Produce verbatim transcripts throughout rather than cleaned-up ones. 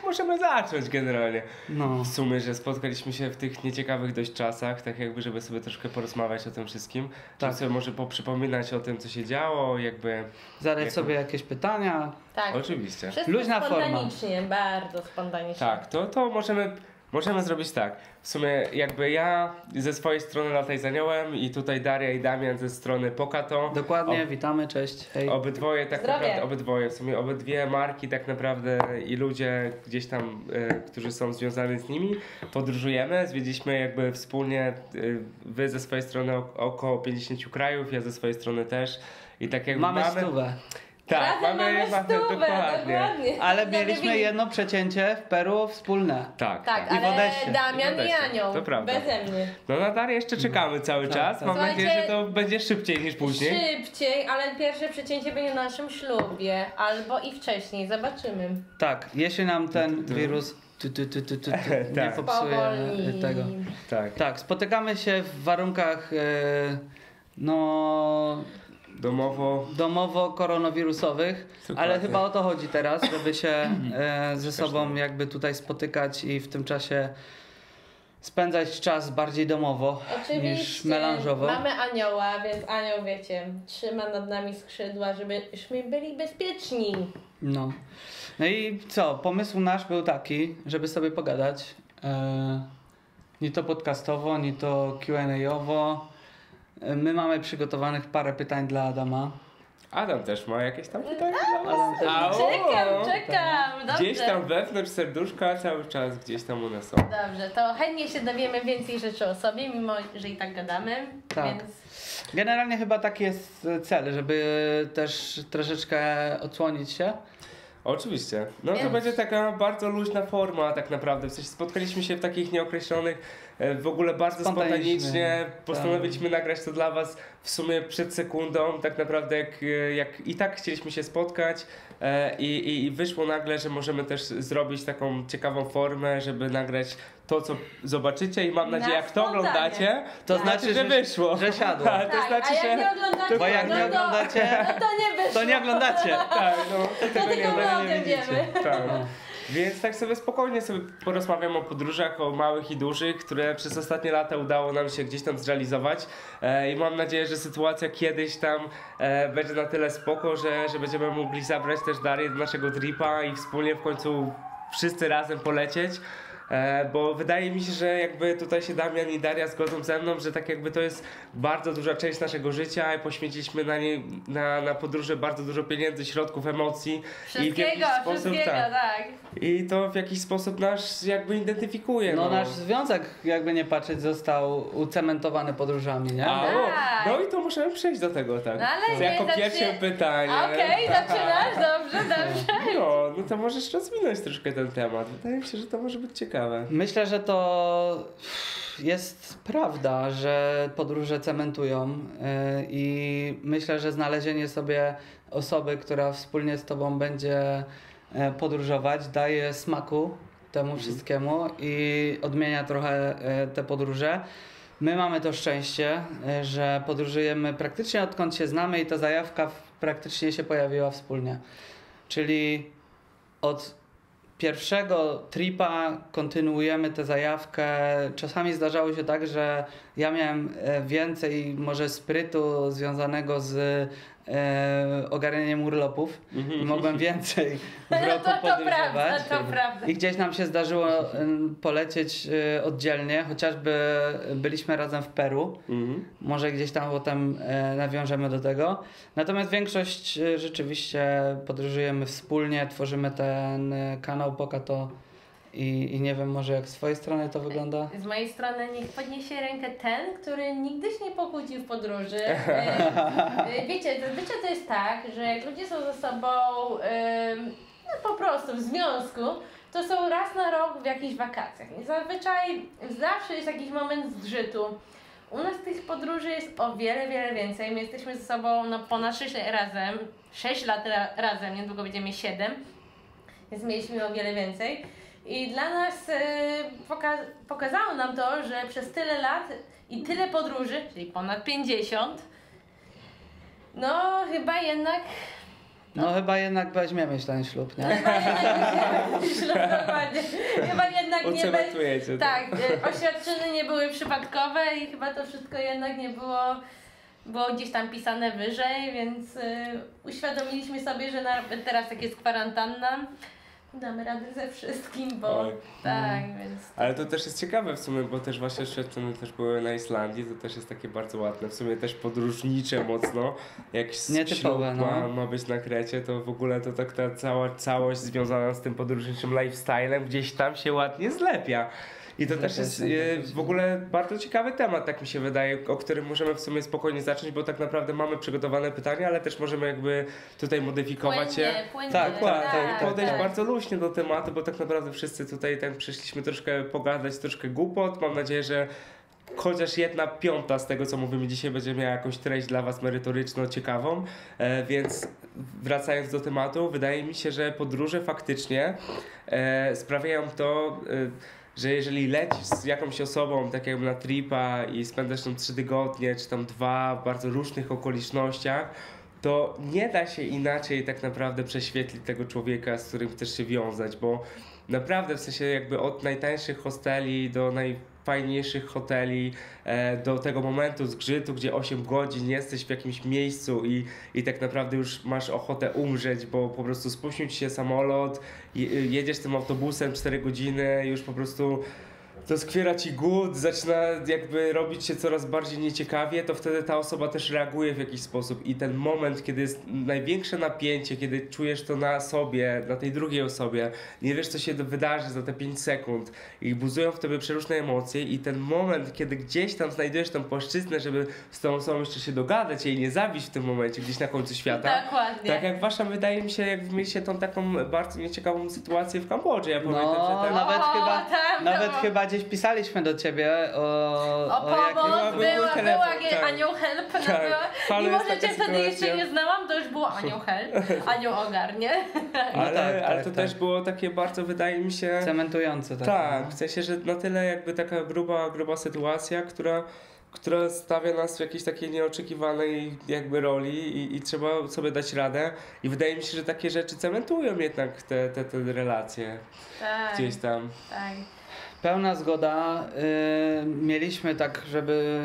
możemy zacząć generalnie. No. W sumie, że spotkaliśmy się w tych nieciekawych dość czasach, tak jakby, żeby sobie troszkę porozmawiać o tym wszystkim. Tak. Żeby sobie może poprzypominać o tym, co się działo, jakby... Zadać jak... sobie jakieś pytania. Tak. Oczywiście. Wszystko luźna forma. spontanicznie, bardzo spontanicznie. Tak, to, to możemy... Możemy zrobić tak, w sumie jakby ja ze swojej strony Lataj z Aniołem i tutaj Daria i Damian ze strony Pokato. Dokładnie, o, witamy, cześć, hej. Obydwoje tak Zdrowie. naprawdę, obydwoje, w sumie obydwie marki tak naprawdę i ludzie gdzieś tam, e, którzy są związani z nimi, podróżujemy, zwiedziliśmy jakby wspólnie, e, wy ze swojej strony o, około pięćdziesięciu krajów, ja ze swojej strony też i tak jakby Mamy, mamy... stówę. Tak, Razem mamy, mamy mamy stówę, dokładnie. dokładnie. Ale Dobry mieliśmy wynik. jedno przecięcie w Peru wspólne. Tak, Tak, I w ale Odessie. Damian I w i Odessie. Anioł, To prawda. beze mnie. No na Darię jeszcze czekamy cały tak, czas, tak. mam Słuchajcie, nadzieję, że to będzie szybciej niż później. Szybciej, ale pierwsze przecięcie będzie na naszym ślubie, albo i wcześniej, zobaczymy. Tak, jeśli nam ten Tu, tu. wirus tu, tu, tu, tu, tu, tu, nie Tak. popsuje Powoli. tego. Tak, Tak, spotykamy się w warunkach e, no domowo. domowo-koronawirusowych, Dokładnie. ale chyba o to chodzi teraz, żeby się e, ze sobą jakby tutaj spotykać i w tym czasie spędzać czas bardziej domowo niż Oczywiście melanżowo. mamy Anioła, więc Anioł, wiecie, trzyma nad nami skrzydła, żebyśmy byli bezpieczni. No. No i co? Pomysł nasz był taki, żeby sobie pogadać. E, ni to podcastowo, ni to Q and A-owo. E, My mamy przygotowanych parę pytań dla Adama. Adam też ma jakieś tam pytania dla Adam was? też ma. Au! Czekam, czekam, dobrze. Gdzieś tam wewnątrz serduszka cały czas, gdzieś tam one są. Dobrze, to chętnie się dowiemy więcej rzeczy o sobie, mimo że i tak gadamy, Tak. więc... Generalnie chyba taki jest cel, żeby też troszeczkę odsłonić się. Oczywiście. No to Więc- będzie taka bardzo luźna forma tak naprawdę. W sensie spotkaliśmy się w takich nieokreślonych, e, w ogóle bardzo Spontanicznie. spontanicznie. Postanowiliśmy nagrać to dla was w sumie przed sekundą. Tak naprawdę jak, e, jak i tak chcieliśmy się spotkać e, i, i, i wyszło nagle, że możemy też zrobić taką ciekawą formę, żeby nagrać to, co zobaczycie i mam Na nadzieję, jak to spontanie. oglądacie, To to znaczy, znaczy, że że- wyszło. że siadło. Tak, to Tak, znaczy, a jak że... nie oglądacie, Bo jak no nie to, oglądacie, no to nie wyszło. to nie oglądacie. Tak, no, to tego tylko nie, my o nie tym widzicie. wiemy. Tak. Więc tak sobie spokojnie sobie porozmawiam o podróżach, o małych i dużych, które przez ostatnie lata udało nam się gdzieś tam zrealizować e, i mam nadzieję, że sytuacja kiedyś tam e, będzie na tyle spoko, że, że będziemy mogli zabrać też Darię do naszego tripa i wspólnie w końcu wszyscy razem polecieć. E, bo wydaje mi się, że jakby tutaj się Damian i Daria zgodzą ze mną, że tak jakby to jest bardzo duża część naszego życia i poświęciliśmy na nie, na, na podróże bardzo dużo pieniędzy, środków, emocji i w Wszystkiego, jakiś sposób wszystkiego, tak. tak. I to w jakiś sposób nas jakby identyfikuje. No No, nasz związek, jakby nie patrzeć, został ucementowany podróżami, nie? A, o, Tak. no i to możemy przejść do tego, tak. No ale To jako nie, pierwsze zacznie- pytanie. Okej, zaczynasz, dobrze, dobrze. No, no to możesz rozwinąć troszkę ten temat. Wydaje mi się, że to może być ciekawe. Myślę, że to jest prawda, że podróże cementują yy, i myślę, że znalezienie sobie osoby, która wspólnie z tobą będzie yy, podróżować, daje smaku temu wszystkiemu i odmienia trochę yy, te podróże. My mamy to szczęście, yy, że podróżujemy praktycznie odkąd się znamy i ta zajawka w- praktycznie się pojawiła wspólnie. Czyli od pierwszego tripa kontynuujemy tę zajawkę. Czasami zdarzało się tak, że ja miałem e, więcej może sprytu związanego z e, ogarnianiem urlopów i mogłem więcej w No roku to, to prawda, podróżować. to prawda. I gdzieś nam się zdarzyło em, polecieć e, oddzielnie, chociażby byliśmy razem w Peru. Mhm. Może gdzieś tam potem e, nawiążemy do tego. Natomiast większość e, rzeczywiście podróżujemy wspólnie, tworzymy ten e, kanał Pokato i, i nie wiem może jak z twojej strony to wygląda. Z mojej strony niech podniesie rękę ten, który nigdy się nie pokłócił w podróży. E, e, Wiecie, zazwyczaj to jest tak, że jak ludzie są ze sobą e, no po prostu w związku, to są raz na rok w jakichś wakacjach. I zazwyczaj zawsze jest jakiś moment zgrzytu. U nas tych podróży jest o wiele, wiele więcej. My jesteśmy ze sobą no, ponad sześć razem, sześć lat ra razem, niedługo będziemy siedem, więc mieliśmy o wiele więcej. I dla nas e, poka pokazało nam to, że przez tyle lat i tyle podróży, czyli ponad pięćdziesiąt, no chyba jednak No chyba jednak weźmiemy ten ślub, nie? Chyba jednak nie ślub, dokładnie. Chyba jednak nie będzie. Ucementujecie to. Tak, y, oświadczyny nie były przypadkowe i chyba to wszystko jednak nie było, było gdzieś tam pisane wyżej, więc y, uświadomiliśmy sobie, że na, teraz jak jest kwarantanna, damy radę ze wszystkim, bo Oj. tak, więc... Ale to też jest ciekawe w sumie, bo też właśnie oświadczone też były na Islandii, to też jest takie bardzo ładne, w sumie też podróżnicze mocno, jak Nietypowe, ślub ma, no. ma być na Krecie, to w ogóle to tak ta cała całość związana z tym podróżniczym lifestylem gdzieś tam się ładnie zlepia. I to też jest e, w ogóle bardzo ciekawy temat, tak mi się wydaje, o którym możemy w sumie spokojnie zacząć, bo tak naprawdę mamy przygotowane pytania, ale też możemy jakby tutaj modyfikować je. Płynnie, płynnie, Tak, Dokładnie, tak, i podejść tak. bardzo luźnie do tematu, bo tak naprawdę wszyscy tutaj ten przyszliśmy troszkę pogadać, troszkę głupot. Mam nadzieję, że chociaż jedna piąta z tego, co mówimy dzisiaj, będzie miała jakąś treść dla Was merytoryczną, ciekawą. E, więc wracając do tematu, wydaje mi się, że podróże faktycznie e, sprawiają to, e, że jeżeli lecisz z jakąś osobą, tak jakby na tripa i spędzasz tam trzy tygodnie, czy tam dwa w bardzo różnych okolicznościach, to nie da się inaczej tak naprawdę prześwietlić tego człowieka, z którym chcesz się wiązać, bo naprawdę w sensie jakby od najtańszych hosteli do najfajniejszych hoteli, e, do tego momentu zgrzytu, gdzie osiem godzin jesteś w jakimś miejscu i, i tak naprawdę już masz ochotę umrzeć, bo po prostu spóźnił ci się samolot, je, jedziesz tym autobusem cztery godziny, już po prostu to skwiera ci głód, zaczyna jakby robić się coraz bardziej nieciekawie, to wtedy ta osoba też reaguje w jakiś sposób i ten moment, kiedy jest największe napięcie, kiedy czujesz to na sobie, na tej drugiej osobie, nie wiesz co się wydarzy za te pięć sekund i buzują w tobie przeróżne emocje i ten moment, kiedy gdzieś tam znajdujesz tą płaszczyznę, żeby z tą osobą jeszcze się dogadać i jej nie zabić w tym momencie, gdzieś na końcu świata. Dokładnie. Tak jak wasza, wydaje mi się, jak mieliście tą taką bardzo nieciekawą sytuację w Kambodży, ja pamiętam, No, że ten... nawet O, chyba, tam nawet było. chyba gdzieś pisaliśmy do ciebie o, O jakim- pomoc, była- był była, telefon, była, tak. anioł help, no Tak. była. Halo, Mimo, jest że taka cię wtedy jeszcze sytuacja. nie znałam, to już było anioł help, anioł ogarnie. Ale, tak, ale tak, to tak. też było takie bardzo, wydaje mi się... cementujące. Tak, Tak, w sensie, że na tyle jakby taka gruba, gruba sytuacja, która, która stawia nas w jakiejś takiej nieoczekiwanej jakby roli i, i trzeba sobie dać radę. I wydaje mi się, że takie rzeczy cementują jednak te, te, te relacje Tak, gdzieś tam. tak. Pełna zgoda. Y, mieliśmy tak, żeby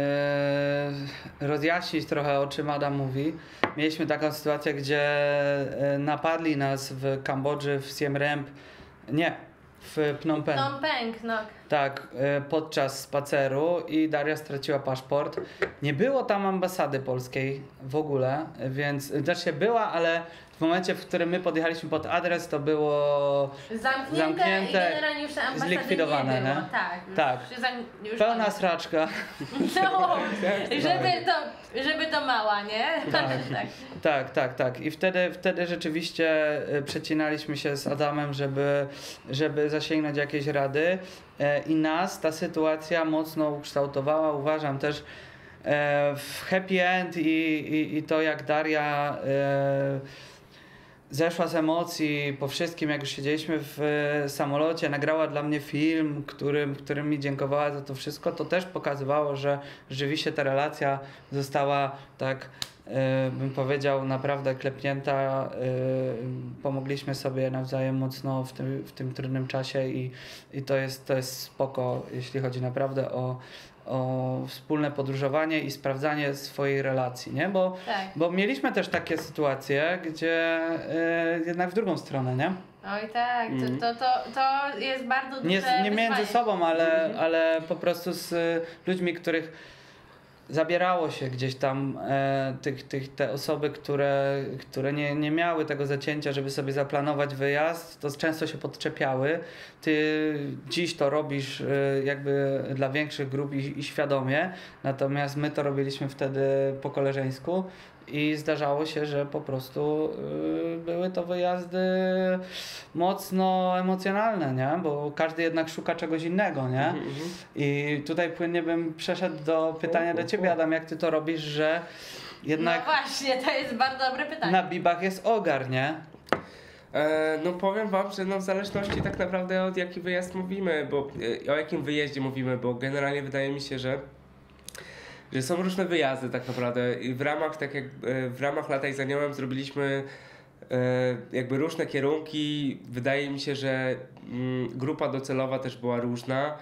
y, rozjaśnić trochę, o czym Adam mówi. Mieliśmy taką sytuację, gdzie y, napadli nas w Kambodży, w Siem Reap. Nie, w Phnom Penh. Phnom Penh, no. Tak, y, podczas spaceru i Daria straciła paszport. Nie było tam ambasady polskiej w ogóle, więc znaczy była, ale w momencie, w którym my podjechaliśmy pod adres, to było Zamknięte, Zamknięte, i generalnie już ambasady zlikwidowane, nie było. nie? Tak, już, Tak. Już, za- już pełna sraczka. No, żeby to, żeby to mała, nie? Tak. tak. Tak, tak, tak. I wtedy, wtedy rzeczywiście y, przecinaliśmy się z Adamem, żeby, żeby zasięgnąć jakiejś rady. E, I nas ta sytuacja mocno ukształtowała. Uważam też e, w happy end i, i, i to jak Daria e, zeszła z emocji po wszystkim, jak już siedzieliśmy w e, samolocie, nagrała dla mnie film, którym, którym mi dziękowała za to wszystko, to też pokazywało, że rzeczywiście ta relacja została tak, e, bym powiedział, naprawdę klepnięta. E, pomogliśmy sobie nawzajem mocno w tym, w tym trudnym czasie i, i to jest, to jest spoko, jeśli chodzi naprawdę o o wspólne podróżowanie i sprawdzanie swojej relacji, nie? Bo, Tak. bo mieliśmy też takie sytuacje, gdzie y, jednak w drugą stronę, nie? Oj tak, Mhm. to, to, to, to jest bardzo duże Nie, z- nie między wyzwanie. sobą, ale, Mhm. ale po prostu z y, ludźmi, których zabierało się gdzieś tam e, tych, tych, te osoby, które, które nie, nie miały tego zacięcia, żeby sobie zaplanować wyjazd, to często się podczepiały. Ty dziś to robisz e, jakby dla większych grup i, i świadomie, natomiast my to robiliśmy wtedy po koleżeńsku i zdarzało się, że po prostu y, były to wyjazdy mocno emocjonalne, nie? Bo każdy jednak szuka czegoś innego, nie? Mhm, mhm. I tutaj płynnie bym przeszedł do pytania do ciebie, Adam, jak ty to robisz, że jednak No właśnie, to jest bardzo dobre pytanie. na bibach jest ogar, nie? E, no powiem wam, że no w zależności tak naprawdę od jaki wyjazd mówimy, bo e, o jakim wyjeździe mówimy, bo generalnie wydaje mi się, że że są różne wyjazdy tak naprawdę i w ramach tak jak e, w ramach Lataj z Aniołem zrobiliśmy jakby różne kierunki. Wydaje mi się, że mm, grupa docelowa też była różna.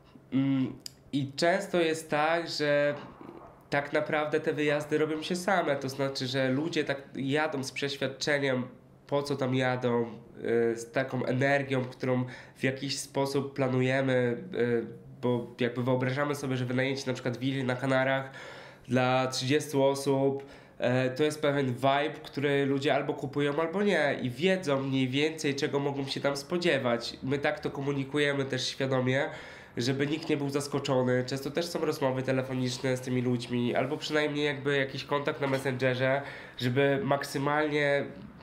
Mm, I często jest tak, że tak naprawdę te wyjazdy robią się same. To znaczy, że ludzie tak jadą z przeświadczeniem, po co tam jadą, y, z taką energią, którą w jakiś sposób planujemy, y, bo jakby wyobrażamy sobie, że wynajęcie na przykład willi na Kanarach dla trzydziestu osób, y, to jest pewien vibe, który ludzie albo kupują, albo nie i wiedzą mniej więcej, czego mogą się tam spodziewać. My tak to komunikujemy też świadomie, żeby nikt nie był zaskoczony. Często też są rozmowy telefoniczne z tymi ludźmi, albo przynajmniej jakby jakiś kontakt na Messengerze, żeby maksymalnie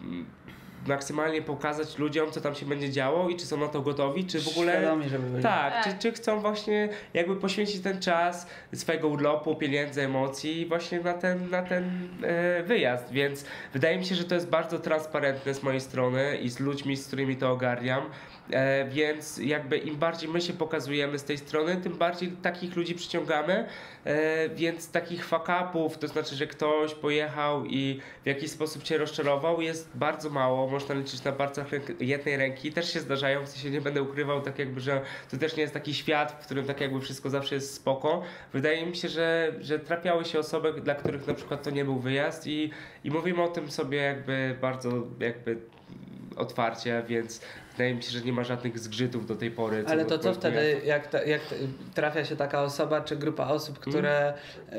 maksymalnie pokazać ludziom, co tam się będzie działo i czy są na to gotowi, czy w ogóle... Świadomi, żeby byli. Tak, Tak. Czy, czy chcą właśnie jakby poświęcić ten czas swojego urlopu, pieniędzy, emocji właśnie na ten, na ten e, wyjazd, więc wydaje mi się, że to jest bardzo transparentne z mojej strony i z ludźmi, z którymi to ogarniam, e, więc jakby im bardziej my się pokazujemy z tej strony, tym bardziej takich ludzi przyciągamy, e, więc takich fuck-upów, to znaczy, że ktoś pojechał i w jakiś sposób cię rozczarował, jest bardzo mało, można liczyć na palcach ręk- jednej ręki, też się zdarzają, w sensie nie będę ukrywał, tak jakby, że to też nie jest taki świat, w którym tak jakby wszystko zawsze jest spoko. Wydaje mi się, że, że trafiały się osoby, dla których na przykład to nie był wyjazd i, i mówimy o tym sobie jakby bardzo jakby otwarcie, więc wydaje mi się, że nie ma żadnych zgrzytów do tej pory. Ale do to co moich wtedy, wyjazdów. jak, ta, jak t- trafia się taka osoba, czy grupa osób, które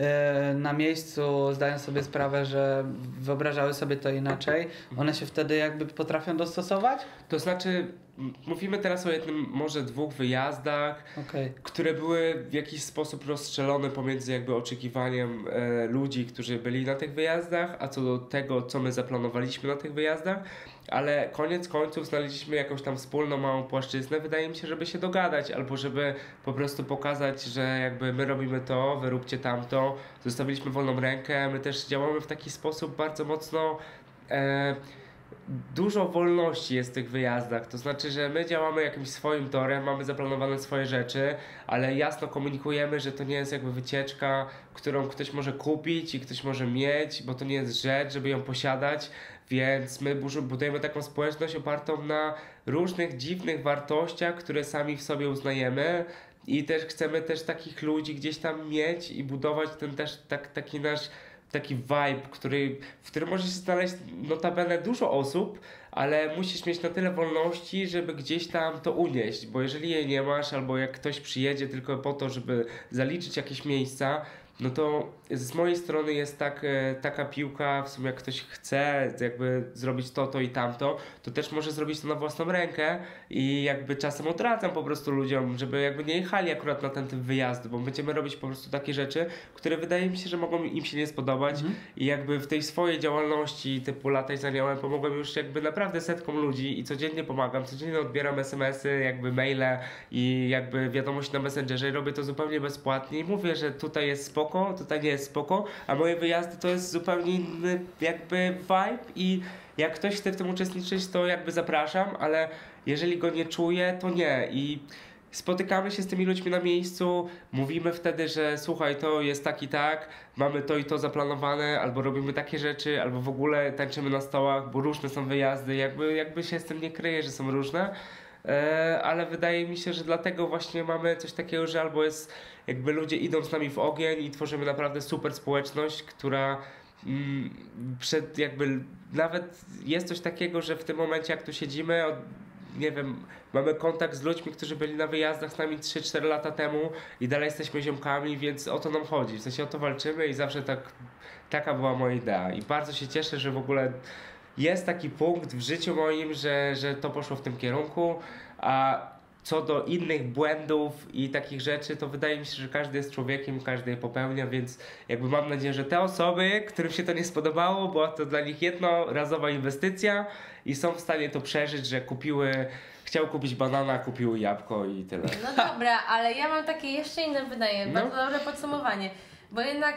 e, na miejscu zdają sobie sprawę, że wyobrażały sobie to inaczej, one się wtedy jakby potrafią dostosować? To znaczy, m- mówimy teraz o jednym, może dwóch wyjazdach, Okej. które były w jakiś sposób rozstrzelone pomiędzy jakby oczekiwaniem e, ludzi, którzy byli na tych wyjazdach, a co do tego, co my zaplanowaliśmy na tych wyjazdach, ale koniec końców znaleźliśmy jakąś tam wspólną małą płaszczyznę, wydaje mi się, żeby się dogadać, albo żeby po prostu pokazać, że jakby my robimy to, wy róbcie tamto, zostawiliśmy wolną rękę, my też działamy w taki sposób bardzo mocno... E, Dużo wolności jest w tych wyjazdach, to znaczy, że my działamy jakimś swoim torem, mamy zaplanowane swoje rzeczy, ale jasno komunikujemy, że to nie jest jakby wycieczka, którą ktoś może kupić i ktoś może mieć, bo to nie jest rzecz, żeby ją posiadać, więc my burzy- budujemy taką społeczność opartą na różnych dziwnych wartościach, które sami w sobie uznajemy i też chcemy też takich ludzi gdzieś tam mieć i budować ten też tak, taki nasz taki vibe, który, w którym może się znaleźć notabene dużo osób, ale musisz mieć na tyle wolności, żeby gdzieś tam to unieść, bo jeżeli jej nie masz, albo jak ktoś przyjedzie tylko po to, żeby zaliczyć jakieś miejsca, no to z mojej strony jest tak, e, taka piłka, w sumie jak ktoś chce jakby zrobić to, to i tamto, to też może zrobić to na własną rękę i jakby czasem odradzam po prostu ludziom, żeby jakby nie jechali akurat na ten typ wyjazdu, bo będziemy robić po prostu takie rzeczy, które wydaje mi się, że mogą im się nie spodobać Mhm. i jakby w tej swojej działalności typu lataj za aniołem pomogłem już jakby naprawdę setkom ludzi i codziennie pomagam, codziennie odbieram es em esy, jakby maile i jakby wiadomości na Messengerze i robię to zupełnie bezpłatnie i mówię, że tutaj jest spoko, tutaj nie jest spoko, a moje wyjazdy to jest zupełnie inny jakby vibe i jak ktoś chce w tym uczestniczyć, to jakby zapraszam, ale jeżeli go nie czuje, to nie i spotykamy się z tymi ludźmi na miejscu, mówimy wtedy, że słuchaj, to jest tak i tak, mamy to i to zaplanowane, albo robimy takie rzeczy, albo w ogóle tańczymy na stołach, bo różne są wyjazdy, jakby, jakby się z tym nie kryje, że są różne. E, ale wydaje mi się, że dlatego właśnie mamy coś takiego, że albo jest jakby ludzie idą z nami w ogień i tworzymy naprawdę super społeczność, która mm, przed jakby nawet jest coś takiego, że w tym momencie jak tu siedzimy, od, nie wiem, mamy kontakt z ludźmi, którzy byli na wyjazdach z nami trzy cztery lata temu i dalej jesteśmy ziomkami, więc o to nam chodzi, w sensie o to walczymy i zawsze tak, taka była moja idea i bardzo się cieszę, że w ogóle jest taki punkt w życiu moim, że, że to poszło w tym kierunku, a co do innych błędów i takich rzeczy, to wydaje mi się, że każdy jest człowiekiem, każdy je popełnia, więc jakby mam nadzieję, że te osoby, którym się to nie spodobało, była to dla nich jednorazowa inwestycja i są w stanie to przeżyć, że kupiły, chciał kupić banana, kupiły jabłko i tyle. No dobra, ale ja mam takie jeszcze inne pytanie, No. bardzo dobre podsumowanie, bo jednak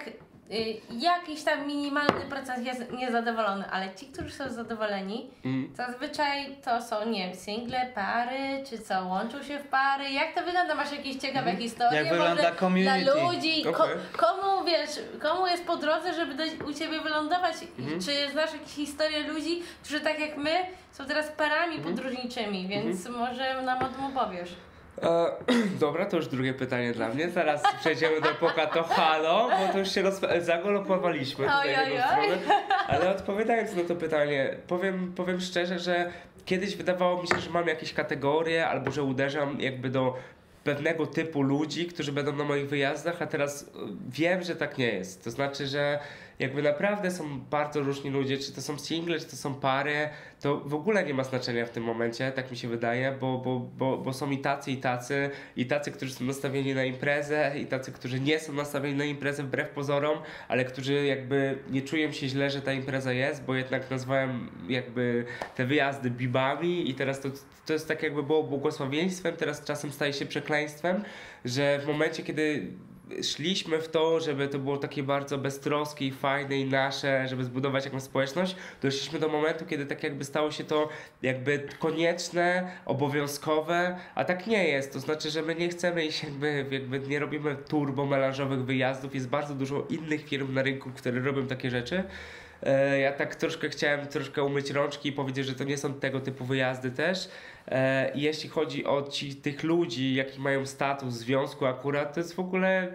y, jakiś tam minimalny procent jest niezadowolony, ale ci, którzy są zadowoleni, Mm. zazwyczaj to są, nie wiem, single, pary, czy co, łączą się w pary. Jak to wygląda? Masz jakieś ciekawe historie? Jak wygląda Może community? dla ludzi? Ko Okej. komu, wiesz, komu jest po drodze, żeby do, u Ciebie wylądować? Mhm. Czy znasz jakieś historie ludzi, którzy tak jak my są teraz parami Mhm. podróżniczymi, więc może nam o tym opowiesz. E, dobra, to już drugie pytanie dla mnie. Zaraz przejdziemy do Pokato Halo, bo to już się roz... zagolopowaliśmy tutaj Oj, w oj, jedną oj. stronę. Ale odpowiadając na to pytanie, powiem, powiem szczerze, że kiedyś wydawało mi się, że mam jakieś kategorie albo że uderzam jakby do pewnego typu ludzi, którzy będą na moich wyjazdach, a teraz y, wiem, że tak nie jest. To znaczy, że jakby naprawdę są bardzo różni ludzie, czy to są single, czy to są pary, to w ogóle nie ma znaczenia w tym momencie, tak mi się wydaje, bo, bo, bo, bo są i tacy, i tacy, i tacy, którzy są nastawieni na imprezę, i tacy, którzy nie są nastawieni na imprezę wbrew pozorom, ale którzy jakby nie czują się źle, że ta impreza jest, bo jednak nazwałem jakby te wyjazdy bibami i teraz to, to jest tak jakby było błogosławieństwem, teraz czasem staje się przekleństwem, że w momencie, kiedy szliśmy w to, żeby to było takie bardzo beztroskie i fajne i nasze, żeby zbudować jakąś społeczność, doszliśmy do momentu, kiedy tak jakby stało się to jakby konieczne, obowiązkowe, a tak nie jest. To znaczy, że my nie chcemy iść jakby, jakby nie robimy turbo melanżowych wyjazdów, jest bardzo dużo innych firm na rynku, które robią takie rzeczy. E, Ja tak troszkę chciałem troszkę umyć rączki i powiedzieć, że to nie są tego typu wyjazdy też. E, I jeśli chodzi o ci, tych ludzi, jaki mają status w związku akurat, to jest w ogóle...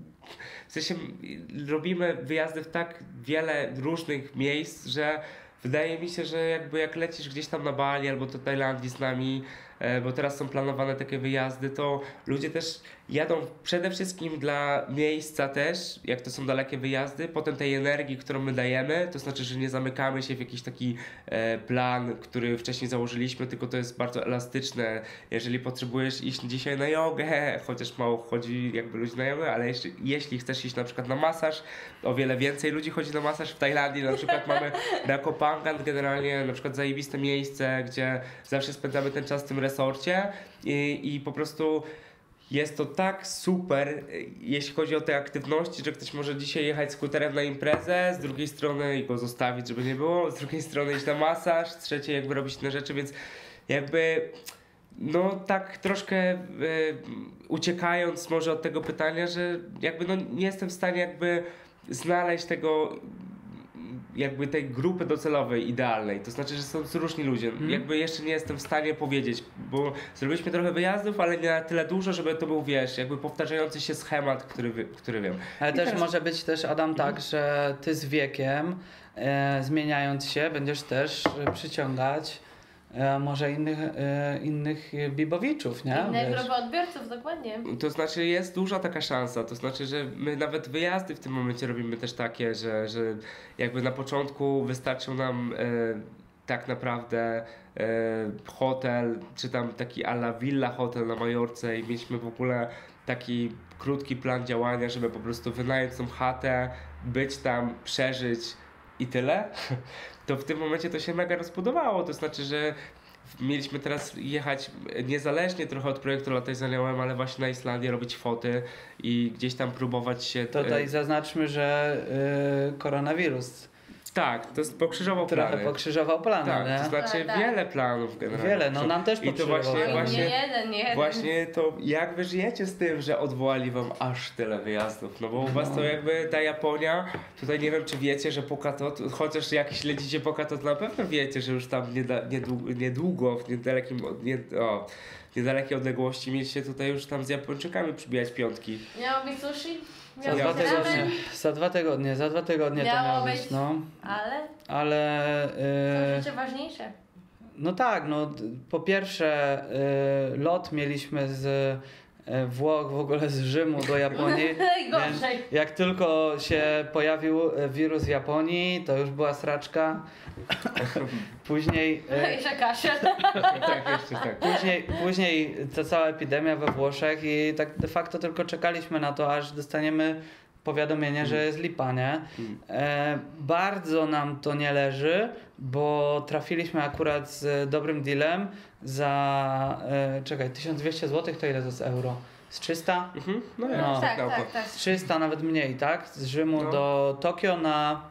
W sensie robimy wyjazdy w tak wiele różnych miejsc, że wydaje mi się, że jakby jak lecisz gdzieś tam na Bali albo do Tajlandii z nami, e, bo teraz są planowane takie wyjazdy, to ludzie też jadą przede wszystkim dla miejsca też, jak to są dalekie wyjazdy, potem tej energii, którą my dajemy, to znaczy, że nie zamykamy się w jakiś taki e, plan, który wcześniej założyliśmy, tylko to jest bardzo elastyczne. Jeżeli potrzebujesz iść dzisiaj na jogę, chociaż mało chodzi jakby ludzi na jogę, ale jeśli, jeśli chcesz iść na przykład na masaż, o wiele więcej ludzi chodzi na masaż w Tajlandii, na przykład mamy Rako Phangan, generalnie na przykład zajebiste miejsce, gdzie zawsze spędzamy ten czas w tym resorcie i, i po prostu jest to tak super, jeśli chodzi o te aktywności, że ktoś może dzisiaj jechać skuterem na imprezę, z drugiej strony i go zostawić, żeby nie było, z drugiej strony iść na masaż, z trzeciej jakby robić inne rzeczy, więc jakby no tak troszkę y, uciekając może od tego pytania, że jakby no nie jestem w stanie jakby znaleźć tego jakby tej grupy docelowej idealnej, to znaczy, że są różni ludzie. Hmm. Jakby jeszcze nie jestem w stanie powiedzieć, bo zrobiliśmy trochę wyjazdów, ale nie na tyle dużo, żeby to był, wiesz, jakby powtarzający się schemat, który, wy- który wiem. Ale I też teraz- może być też, Adam, tak, że ty z wiekiem, e, zmieniając się, będziesz też e, przyciągać e, może innych, e, innych bibowiczów, nie? Inne Wiesz. grupy odbiorców, dokładnie. To znaczy jest duża taka szansa, to znaczy, że my nawet wyjazdy w tym momencie robimy też takie, że, że jakby na początku wystarczył nam e, tak naprawdę e, hotel, czy tam taki a la villa hotel na Majorce i mieliśmy w ogóle taki krótki plan działania, żeby po prostu wynająć tą chatę, być tam, przeżyć i tyle, to w tym momencie to się mega rozbudowało, to znaczy, że mieliśmy teraz jechać niezależnie trochę od projektu Lataj z Aniołem, ale właśnie na Islandię robić foty i gdzieś tam próbować się... Tutaj e, zaznaczmy, że y, koronawirus tak, to jest pokrzyżował trochę plany. pokrzyżował plany, Tak, nie? to znaczy Tak, tak. wiele planów generalnie. Wiele, no nam też I to pokrzyżował właśnie, plany. Oj, właśnie, nie jeden, nie jeden. właśnie to jak wy żyjecie z tym, że odwołali wam aż tyle wyjazdów? No bo u was to jakby ta Japonia, tutaj nie wiem czy wiecie, że Pokato, chociaż jak śledzicie Pokato, to na pewno wiecie, że już tam nieda, niedługo, niedługo w niedalekim, nie, o, niedalekiej odległości mieliście tutaj już tam z Japończykami przybijać piątki. Miało być sushi, Za miało dwa być tygodnie, ramen, za dwa tygodnie, za dwa tygodnie to Miało miało być. być, no. ale Ale... są Y, rzeczy ważniejsze. No tak, no d- po pierwsze y, lot mieliśmy z y, Włoch, w ogóle z Rzymu do Japonii. Najgorzej. Jak tylko się pojawił y, wirus w Japonii, to już była sraczka. Później, y, Jeszcze kaszel. tak, jeszcze tak. później, później ta cała epidemia we Włoszech i tak de facto tylko czekaliśmy na to, aż dostaniemy powiadomienie, że jest lipa, nie? E, bardzo nam to nie leży, bo trafiliśmy akurat z dobrym dealem za, e, czekaj, tysiąc dwieście złotych to ile to jest euro? Z trzysta? Mhm. No, No. ja, Tak, na oko. tak, tak. Z trzysta, nawet mniej, tak? Z Rzymu No. do Tokio na,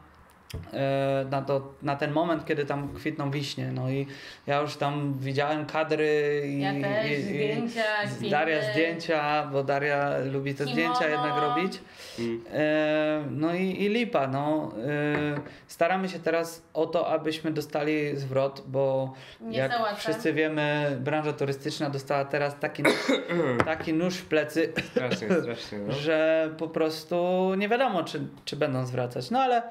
e, na, to, na ten moment, kiedy tam kwitną wiśnie. No i ja już tam widziałem kadry i, Ja też, i, i zdjęcia, z- Daria filmy. zdjęcia, bo Daria lubi te Kimono. zdjęcia jednak robić. Mm. E, no i, i lipa, no. E, staramy się teraz o to, abyśmy dostali zwrot, bo Nie jak za łatwe. wszyscy wiemy, branża turystyczna dostała teraz taki, taki nóż w plecy, Strasznie, strasznie. No. że po prostu nie wiadomo, czy, czy będą zwracać. No ale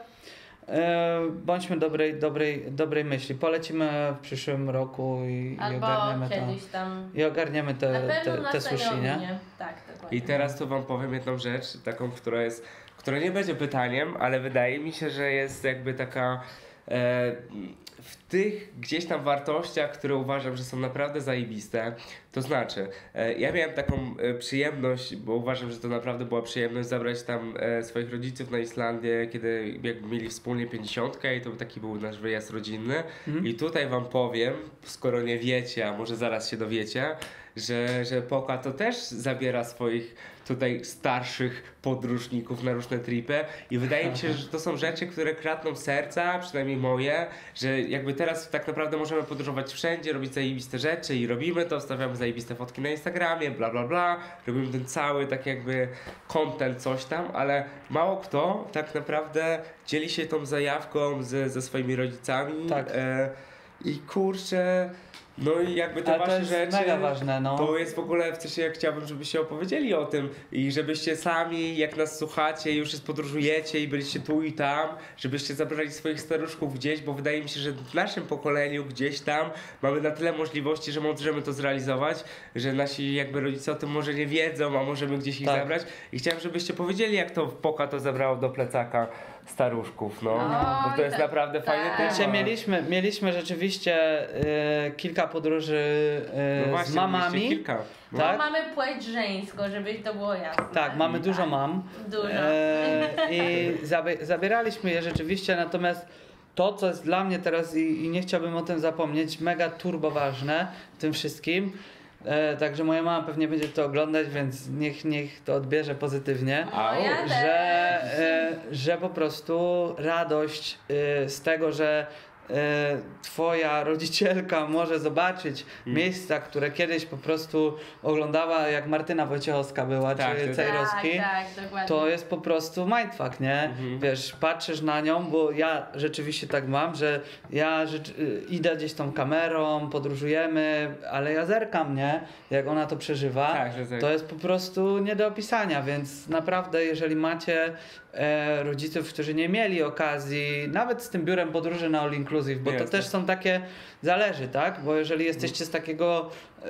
e, bądźmy dobrej, dobrej, dobrej myśli. Polecimy w przyszłym roku i, i Albo ogarniemy to. kiedyś tam. I ogarniemy Na te, pewno te, na te sushi, nie? nie? Tak, dokładnie. I teraz to wam powiem jedną rzecz, taką, która jest, która nie będzie pytaniem, ale wydaje mi się, że jest jakby taka e, w tych gdzieś tam wartościach, które uważam, że są naprawdę zajebiste. To znaczy, e, ja miałem taką e, przyjemność, bo uważam, że to naprawdę była przyjemność zabrać tam e, swoich rodziców na Islandię, kiedy jakby mieli wspólnie pięćdziesiątkę i to taki był nasz wyjazd rodzinny. Mhm. I tutaj wam powiem, skoro nie wiecie, a może zaraz się dowiecie, że, że Poka to też zabiera swoich tutaj starszych podróżników na różne tripy i wydaje mi się, że to są rzeczy, które kradną serca, przynajmniej moje, że jakby teraz tak naprawdę możemy podróżować wszędzie, robić zajebiste rzeczy i robimy to, wstawiamy zajebiste fotki na Instagramie, bla bla bla, robimy ten cały tak jakby content, coś tam, ale mało kto tak naprawdę dzieli się tą zajawką ze, ze swoimi rodzicami. Tak. E, I kurczę, no i jakby te Ale to wasze jest rzeczy. mega ważne, no. To jest w ogóle coś, jak chciałbym, żebyście opowiedzieli o tym i żebyście sami, jak nas słuchacie, już jest podróżujecie i byliście tu i tam, żebyście zabrali swoich staruszków gdzieś, bo wydaje mi się, że w naszym pokoleniu gdzieś tam mamy na tyle możliwości, że możemy to zrealizować, że nasi jakby rodzice o tym może nie wiedzą, a możemy gdzieś ich Tak. zabrać. I chciałem, żebyście powiedzieli, jak to Poka to zabrało do plecaka staruszków, no. Oj, Bo to jest tak, naprawdę tak. fajny Znaczy, temat. mieliśmy, mieliśmy rzeczywiście e, kilka podróży e, No właśnie, z mamami. mieliście kilka. No. Tak? No, mamy płeć żeńską, żeby to było jasne. Tak, mamy dużo mam. Dużo. E, I zabi- zabieraliśmy je rzeczywiście, natomiast to, co jest dla mnie teraz i, i nie chciałbym o tym zapomnieć, mega turbo ważne w tym wszystkim. E, także moja mama pewnie będzie to oglądać, więc niech, niech to odbierze pozytywnie. A, No, ja o. też. Że, e, że po prostu radość e, z tego, że e, twoja rodzicielka może zobaczyć Mm. miejsca, które kiedyś po prostu oglądała, jak Martyna Wojciechowska była, Tak, czy to- Cejrowski. Tak, tak, dokładnie. To jest po prostu mindfuck, nie? Mhm. Wiesz, patrzysz na nią, bo ja rzeczywiście tak mam, że ja rzecz, y, idę gdzieś tą kamerą, podróżujemy, ale ja zerkam, nie? Jak ona to przeżywa. Tak, że tak. To jest po prostu nie do opisania, więc naprawdę jeżeli macie e, rodziców, którzy nie mieli okazji, nawet z tym biurem podróży na All Inclusive, bo to Jasne. też są takie, zależy, tak? Bo jeżeli jesteście z takiego, e,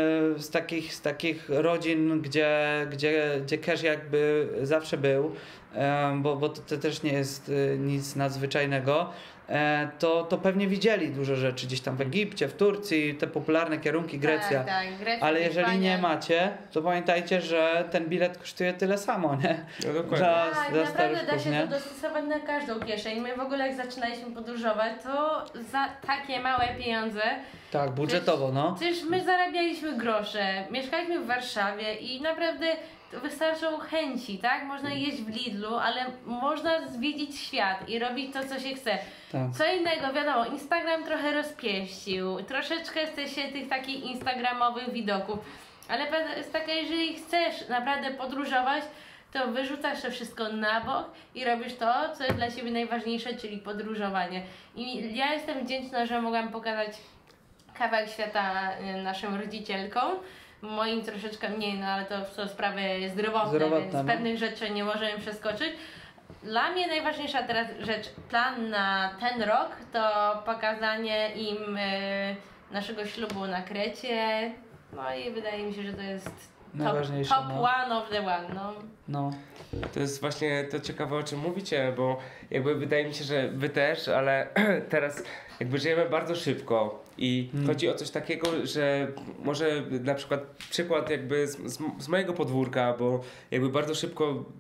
z takich, z takich rodzin, gdzie, gdzie, gdzie cash jakby zawsze był, e, bo, bo to, to też nie jest e, nic nadzwyczajnego, e, to, to pewnie widzieli dużo rzeczy gdzieś tam w Egipcie, w Turcji, te popularne kierunki, Grecja. Tak, tak, Grecja, Ale jeżeli Hiszpania. nie macie, to pamiętajcie, że ten bilet kosztuje tyle samo, nie? No dokładnie. Dla, Tak, dla naprawdę da staruszków, się nie? to dostosować na każdą kieszeń. My w ogóle jak zaczynaliśmy podróżować, to za takie małe pieniądze, Tak, budżetowo, no. przecież my zarabialiśmy grosze, mieszkaliśmy w Warszawie i naprawdę to wystarczą chęci, tak? Można jeść w Lidlu, ale można zwiedzić świat i robić to, co się chce. Tak. Co innego, wiadomo, Instagram trochę rozpieścił, troszeczkę chce się tych takich instagramowych widoków, ale prawda jest taka, jeżeli chcesz naprawdę podróżować, to wyrzucasz to wszystko na bok i robisz to, co jest dla Ciebie najważniejsze, czyli podróżowanie. I ja jestem wdzięczna, że mogłam pokazać kawałek świata y, naszym rodzicielkom. Moim troszeczkę mniej, no ale to są sprawy zdrowotne, Zdrowotne, więc no. pewnych rzeczy nie możemy przeskoczyć. Dla mnie najważniejsza teraz rzecz, plan na ten rok to pokazanie im y, naszego ślubu na Krecie. No i wydaje mi się, że to jest top, Najważniejsze, top no. one of the one. No. No. To jest właśnie to ciekawe, o czym mówicie, bo jakby wydaje mi się, że wy też, ale teraz jakby żyjemy bardzo szybko i Mm. chodzi o coś takiego, że może na przykład przykład jakby z, z, z mojego podwórka, bo jakby bardzo szybko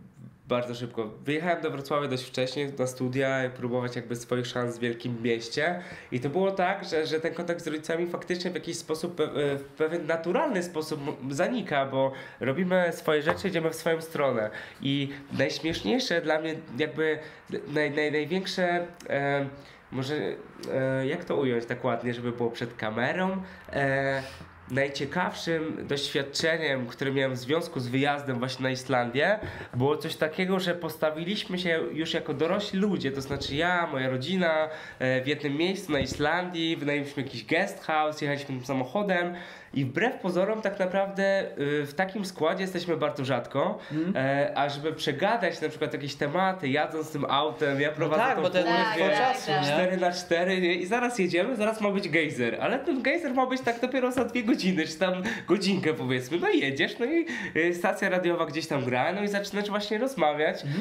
bardzo szybko. Wyjechałem do Wrocławia dość wcześnie na studia, próbować jakby swoich szans w wielkim mieście i to było tak, że, że ten kontakt z rodzicami faktycznie w jakiś sposób, w pewien naturalny sposób zanika, bo robimy swoje rzeczy, idziemy w swoją stronę i najśmieszniejsze dla mnie jakby naj, naj, największe e, może e, jak to ująć tak ładnie, żeby było przed kamerą, e, najciekawszym doświadczeniem, które miałem w związku z wyjazdem właśnie na Islandię, było coś takiego, że postawiliśmy się już jako dorośli ludzie, to znaczy ja, moja rodzina w jednym miejscu na Islandii, wynajęliśmy jakiś guest house, jechaliśmy tym samochodem i wbrew pozorom tak naprawdę w takim składzie jesteśmy bardzo rzadko, mm. a żeby przegadać na przykład jakieś tematy, jadąc tym autem, ja prowadzę no tak, tą bo to furę, jest tak, czasu, tak, nie? cztery na cztery i zaraz jedziemy, zaraz ma być gejzer, ale ten gejzer ma być tak dopiero za dwie godziny, czy tam godzinkę powiedzmy, no i jedziesz, no i stacja radiowa gdzieś tam gra, no i zaczynasz właśnie rozmawiać mm.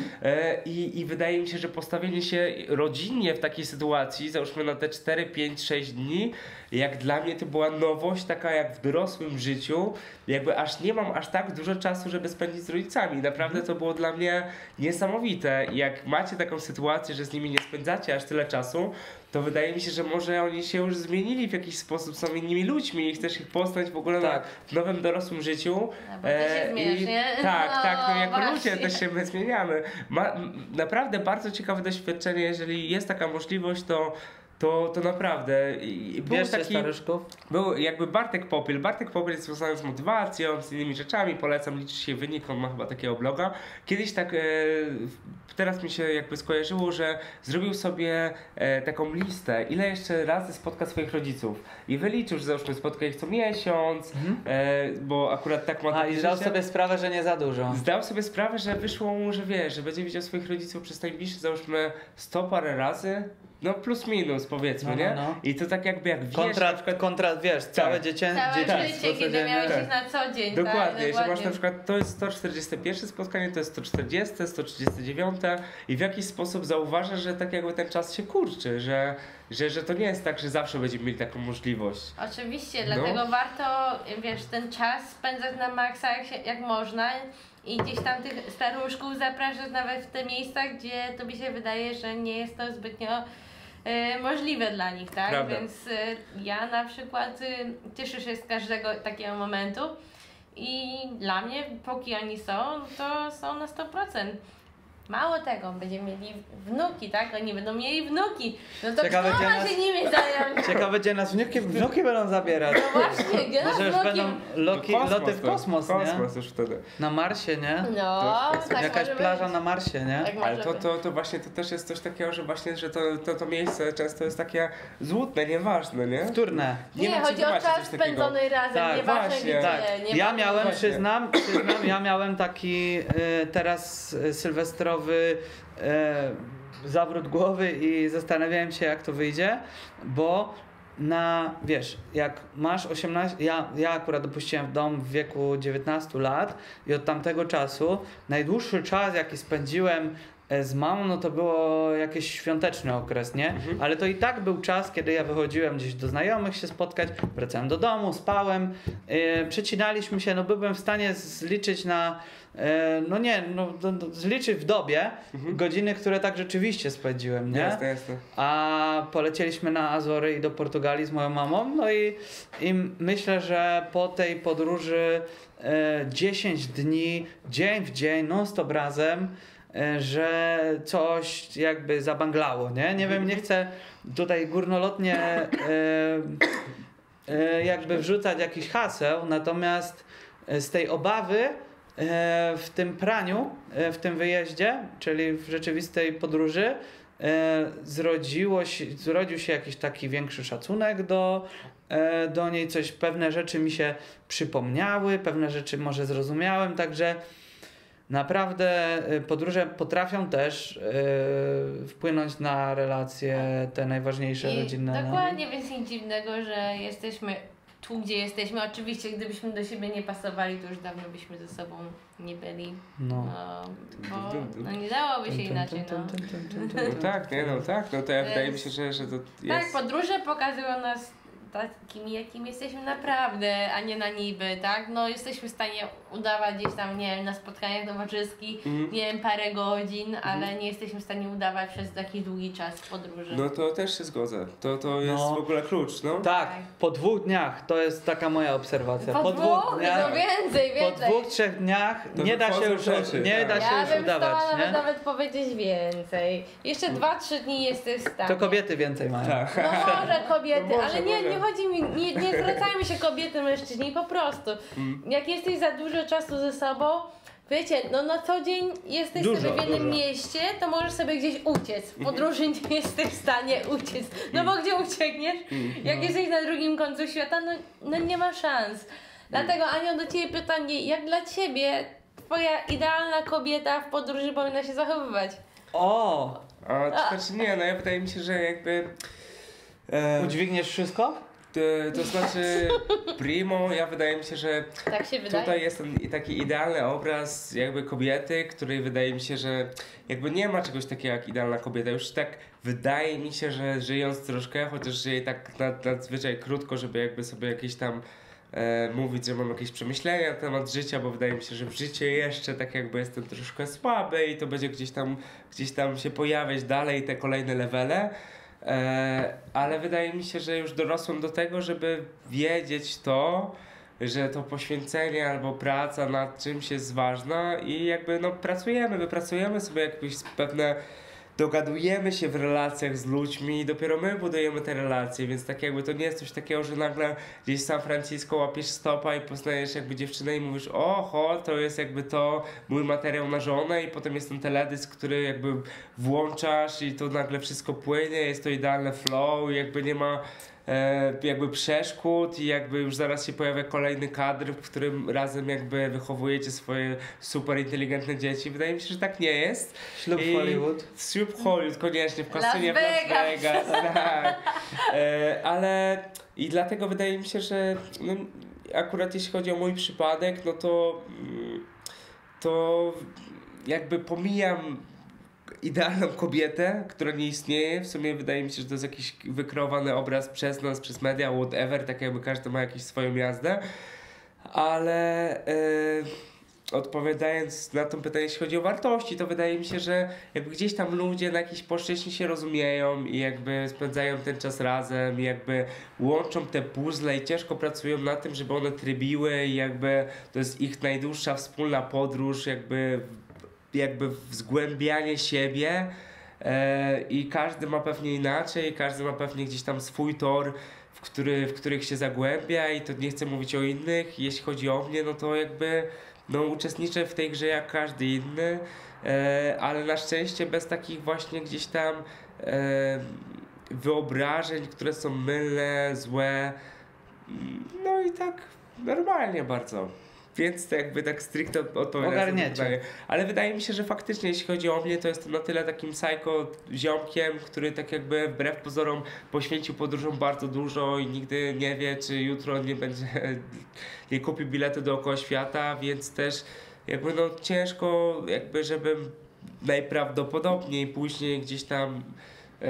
I, i wydaje mi się, że postawienie się rodzinnie w takiej sytuacji, załóżmy na te cztery, pięć, sześć dni, jak dla mnie to była nowość taka jak w dorosłym życiu, jakby aż nie mam aż tak dużo czasu, żeby spędzić z rodzicami. Naprawdę to było dla mnie niesamowite. I jak macie taką sytuację, że z nimi nie spędzacie aż tyle czasu, to wydaje mi się, że może oni się już zmienili w jakiś sposób, są innymi ludźmi i chcesz ich poznać w ogóle tak. na, w nowym dorosłym życiu. No, bo ty się zmieniasz, i, nie? Tak, no, tak, no jako właśnie. ludzie też się my zmieniamy. Ma, naprawdę bardzo ciekawe doświadczenie, jeżeli jest taka możliwość, to To, to naprawdę. I był Wiesz, taki, staruszków? Był jakby Bartek Popyl. Bartek Popyl jest związany z motywacją, z innymi rzeczami. Polecam, liczy się wynik, on ma chyba takiego bloga. Kiedyś tak, e, teraz mi się jakby skojarzyło, że zrobił sobie e, taką listę, ile jeszcze razy spotka swoich rodziców. I wyliczył, że załóżmy spotka ich co miesiąc, mhm. e, bo akurat tak ma A i zdał życie. sobie sprawę, że nie za dużo. Zdał sobie sprawę, że wyszło mu, że wie, że będzie widział swoich rodziców przez najbliższe załóżmy sto parę razy. No plus minus powiedzmy, no, no, nie? no. I to tak jakby jak wiesz... Kontrat, na przykład, kontrat wiesz, całe dziecię, Całe dzieciństwo życie, kiedy miałeś tak. iść na co dzień. Dokładnie, tak? że masz na przykład, to jest sto czterdzieste pierwsze spotkanie, to jest sto czterdzieste, sto trzydzieste dziewiąte i w jakiś sposób zauważasz, że tak jakby ten czas się kurczy, że, że, że to nie jest tak, że zawsze będziemy mieli taką możliwość. Oczywiście, No. dlatego warto, wiesz, ten czas spędzać na maksa jak, się, jak można i gdzieś tam tych staruszków zapraszać nawet w te miejsca, gdzie tobie się wydaje, że nie jest to zbytnio y, możliwe dla nich, tak? Prawda. Więc y, ja na przykład y, cieszę się z każdego takiego momentu i dla mnie, póki oni są, to są na sto procent. Mało tego, będziemy mieli wnuki, tak? Oni będą mieli wnuki. No to Ciekawe, kto gdzie ma nas- się nimi zająć? Ciekawe, gdzie nas wnuki, wnuki będą zabierać. No właśnie, gdzie nas Może już wnuki? będą loki, Kosmos loty w to- kosmos, nie? Kosmos już wtedy. Na Marsie, nie? No, To- tak Jakaś może plaża być. na Marsie, nie? Tak Ale może to, być. to, to właśnie to też jest coś takiego, że właśnie, że to, to, to miejsce często jest takie złudne, nieważne, nie? Wtórne. Nie, wiem, czy chodzi wy o macie czas coś takiego. spędzony razem, Tak, nieważne właśnie. gdzie. Tak, nie ja ma- miałem, Właśnie. przyznam, przyznam, ja miałem taki y, teraz y, sylwestrowy y, zawrót głowy i zastanawiałem się, jak to wyjdzie, bo na, wiesz, jak masz osiemnaście, ja, ja akurat dopuściłem w dom w wieku dziewiętnastu lat i od tamtego czasu najdłuższy czas, jaki spędziłem e, z mamą, no to było jakiś świąteczny okres, nie? Mhm. Ale to i tak był czas, kiedy ja wychodziłem gdzieś do znajomych się spotkać, wracałem do domu, spałem, e, przecinaliśmy się, no byłem w stanie zliczyć na, e, no nie, no, no, no zliczyć w dobie Mhm. godziny, które tak rzeczywiście spędziłem, nie? Jasne, jasne. A polecieliśmy na Azory i do Portugalii z moją mamą, no i, i myślę, że po tej podróży e, dziesięć dni, dzień w dzień, non stop razem, e, że coś jakby zabanglało, nie? Nie wiem, nie chcę tutaj górnolotnie e, e, jakby wrzucać jakichś haseł, natomiast e, z tej obawy e, w tym praniu, e, w tym wyjeździe, czyli w rzeczywistej podróży, e, zrodziło się, zrodził się jakiś taki większy szacunek do, e, do niej, coś, pewne rzeczy mi się przypomniały, pewne rzeczy może zrozumiałem, także naprawdę e, podróże potrafią też e, wpłynąć na relacje te najważniejsze I rodzinne. no. dokładnie, więc nic dziwnego, że jesteśmy tu, gdzie jesteśmy. Oczywiście, gdybyśmy do siebie nie pasowali, to już dawno byśmy ze sobą nie byli. No. No, bo no, nie dałoby się inaczej. No. No tak, nie, no tak, no to ja Więc- wydaje mi się, że, że to Tak, jest... podróże pokazują nas takimi, jakimi jesteśmy naprawdę, a nie na niby, tak? No jesteśmy w stanie udawać gdzieś tam, nie wiem, na spotkaniach towarzyskich, Mhm. nie wiem, parę godzin, ale nie jesteśmy w stanie udawać przez taki długi czas w podróży. No to też się zgodzę. To, to jest No. w ogóle klucz, no. Tak, po dwóch dniach, to jest taka moja obserwacja. Po, dwóch, dniach, no więcej, po więcej. dwóch, trzech dniach To nie da się wychodzą już, rzeczy, nie tak. da się Ja już bym udawać, chciała nawet, nie? nawet powiedzieć więcej. Jeszcze dwa, trzy dni jesteś w stanie. To kobiety więcej mają. Tak. No może kobiety, No może, ale nie, może. nie chodzi mi, nie, nie zwracajmy się kobiety, mężczyźni, po prostu. Mm. Jak jesteś za dużo czasu ze sobą, wiecie, no na co dzień jesteś Dużo, sobie w jednym dużo. mieście, to możesz sobie gdzieś uciec. W podróży nie jesteś w stanie uciec. No bo gdzie uciekniesz? Jak jesteś na drugim końcu świata, no, no nie ma szans. Dlatego Aniu, do Ciebie pytanie, jak dla Ciebie Twoja idealna kobieta w podróży powinna się zachowywać? O! A, to znaczy nie, no ja wydaje mi się, że jakby... E, Udźwigniesz wszystko? to, to znaczy, primo, ja wydaje mi się, że Tak się wydaje? tutaj jest ten taki idealny obraz jakby kobiety, której wydaje mi się, że jakby nie ma czegoś takiego jak idealna kobieta. Już tak wydaje mi się, że żyjąc troszkę, chociaż żyję tak nad, nadzwyczaj krótko, żeby jakby sobie jakieś tam e, mówić, że mam jakieś przemyślenia na temat życia, bo wydaje mi się, że w życiu jeszcze tak jakby jestem troszkę słaby i to będzie gdzieś tam, gdzieś tam się pojawiać dalej te kolejne levele. E, ale wydaje mi się, że już dorosłem do tego, żeby wiedzieć to, że to poświęcenie albo praca nad czymś jest ważna i jakby no pracujemy, wypracujemy sobie jakieś pewne, dogadujemy się w relacjach z ludźmi i dopiero my budujemy te relacje, więc tak jakby to nie jest coś takiego, że nagle gdzieś w San Francisco łapiesz stopa i poznajesz jakby dziewczynę i mówisz oho, to jest jakby to mój materiał na żonę i potem jest ten teledysk, który jakby włączasz i to nagle wszystko płynie, jest to idealne flow i jakby nie ma e, jakby przeszkód i jakby już zaraz się pojawia kolejny kadr, w którym razem jakby wychowujecie swoje super inteligentne dzieci. Wydaje mi się, że tak nie jest. Ślub w I- Hollywood. Ślub Hollywood, koniecznie w kasynie w Las Las Vegas. Vegas, tak. E, ale i dlatego wydaje mi się, że no, akurat jeśli chodzi o mój przypadek, no to mm, to jakby pomijam idealną kobietę, która nie istnieje. W sumie wydaje mi się, że to jest jakiś wykreowany obraz przez nas, przez media, whatever, tak jakby każdy ma jakąś swoją jazdę. Ale e, odpowiadając na to pytanie, jeśli chodzi o wartości, to wydaje mi się, że jakby gdzieś tam ludzie na jakiejś płaszczyźnie się rozumieją i jakby spędzają ten czas razem i jakby łączą te puzzle i ciężko pracują na tym, żeby one trybiły i jakby to jest ich najdłuższa wspólna podróż, jakby jakby zgłębianie siebie e, i każdy ma pewnie inaczej, każdy ma pewnie gdzieś tam swój tor, w, który, w których się zagłębia i to nie chcę mówić o innych. Jeśli chodzi o mnie, no to jakby no, uczestniczę w tej grze jak każdy inny, e, ale na szczęście bez takich właśnie gdzieś tam e, wyobrażeń, które są mylne, złe. No i tak normalnie bardzo. Więc to jakby tak stricte odpowiadając na to Ogarniecie. pytanie. Ale wydaje mi się, że faktycznie jeśli chodzi o mnie, to jestem na tyle takim psycho ziomkiem, który tak jakby wbrew pozorom poświęcił podróżom bardzo dużo i nigdy nie wie, czy jutro nie będzie, nie kupi biletu dookoła świata, więc też jakby no ciężko jakby, żebym najprawdopodobniej później gdzieś tam e,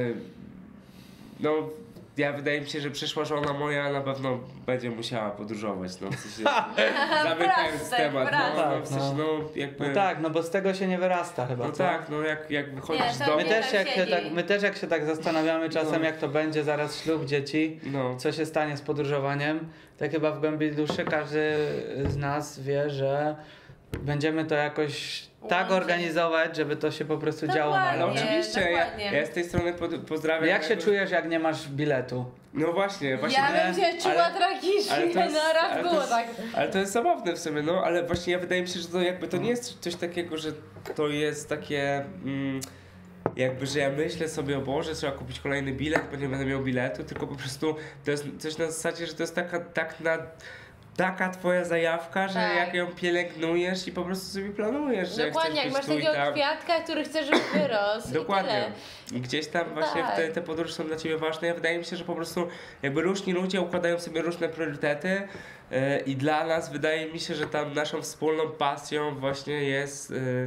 no ja wydaje mi się, że przyszła żona moja na pewno będzie musiała podróżować, no w sensie zamykając Proste, temat, no, proste. no w sensie no jakby No tak, no bo z tego się nie wyrasta chyba, no co? tak, no jak, jak wychodzisz Nie, z to domu, My nie też, tak jak się siedzi. tak, my też jak się tak zastanawiamy czasem, No. jak to będzie zaraz ślub, dzieci, no co się stanie z podróżowaniem, to chyba w głębi duszy każdy z nas wie, że będziemy to jakoś tak Łączyć. organizować, żeby to się po prostu działo na ale Dokładnie. rok. oczywiście, ja, dokładnie. ja z tej strony pod, pozdrawiam. Jak się jakby- czujesz, jak nie masz biletu? No właśnie, właśnie. Ja bym się czuła ale- tragicznie, ale to jest- no raz ale to było jest- tak. Ale to jest zabawne w sumie, no ale właśnie ja wydaje mi się, że to jakby to nie jest coś takiego, że to jest takie mm, jakby, że ja myślę sobie o Boże, trzeba kupić kolejny bilet, bo nie będę miał biletu, tylko po prostu to jest coś na zasadzie, że to jest taka, tak na, taka twoja zajawka, że Tak. jak ją pielęgnujesz i po prostu sobie planujesz, że Dokładnie, jak chcesz masz być tu i takiego tam. kwiatka, który chcesz, żeby wyrósł. Dokładnie. I tyle. I gdzieś tam właśnie Tak. te, te podróże są dla ciebie ważne. Ja wydaje mi się, że po prostu jakby różni ludzie układają sobie różne priorytety yy, i dla nas wydaje mi się, że tam naszą wspólną pasją właśnie jest yy,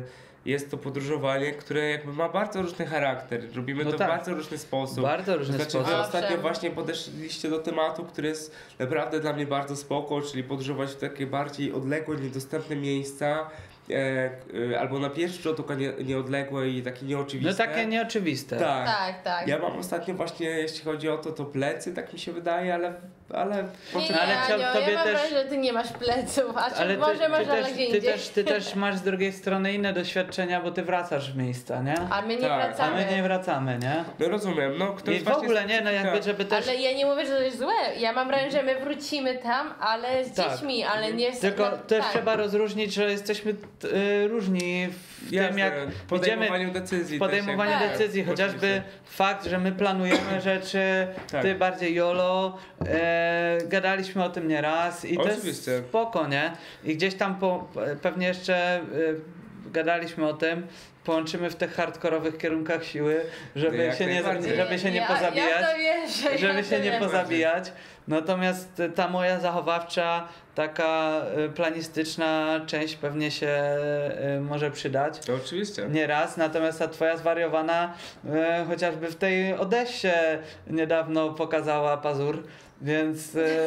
jest to podróżowanie, które jakby ma bardzo różny charakter. Robimy No to tak. w bardzo różny sposób. Bardzo różny Znaczy, sposób. wy ostatnio Owszem. właśnie podeszliście do tematu, który jest naprawdę dla mnie bardzo spoko, czyli podróżować w takie bardziej odległe, niedostępne miejsca, e, e, albo na pierwszy rzut oka nie, nieodległe i takie No nieoczywiste. takie nieoczywiste. Tak. Tak, tak. Ja mam ostatnio właśnie, jeśli chodzi o to, to plecy, tak mi się wydaje, ale... ale Nie, nie, Ale Anio, to- tobie ja mam też- wrażenie, że ty nie masz pleców, a czy Ale ty, może masz ty, ale też, gdzie ty, indziej. też, ty też masz z drugiej strony inne doświadczenia, bo ty wracasz w miejsca, nie? A my nie Tak, a A wracamy. my nie wracamy, nie? no rozumiem, no ktoś I w właśnie ogóle nie, no jakby żeby też... Ale ja nie mówię, że to jest złe. Ja mam wrażenie, że my wrócimy tam, ale z Tak. dziećmi, ale nie z... Tylko na- też tak. trzeba rozróżnić, że jesteśmy t, y, różni w Jasne, tym, jak w idziemy podejmowaniu decyzji. w podejmowaniu Tak. decyzji. Chociażby fakt, że my planujemy rzeczy, Tak. ty bardziej YOLO, e, gadaliśmy o tym nieraz i to Oczywiście. jest spoko, nie? I gdzieś tam po, pewnie jeszcze e, gadaliśmy o tym, połączymy w tych hardkorowych kierunkach siły, żeby Jak się nie, najbardziej. żeby się nie ja, pozabijać. Ja to wierzę, ja Żeby to się nie wierzę. pozabijać. Natomiast ta moja zachowawcza, taka y, planistyczna część pewnie się y, może przydać. To oczywiście. Nieraz, natomiast ta twoja zwariowana y, chociażby w tej Odessie niedawno pokazała pazur, więc y,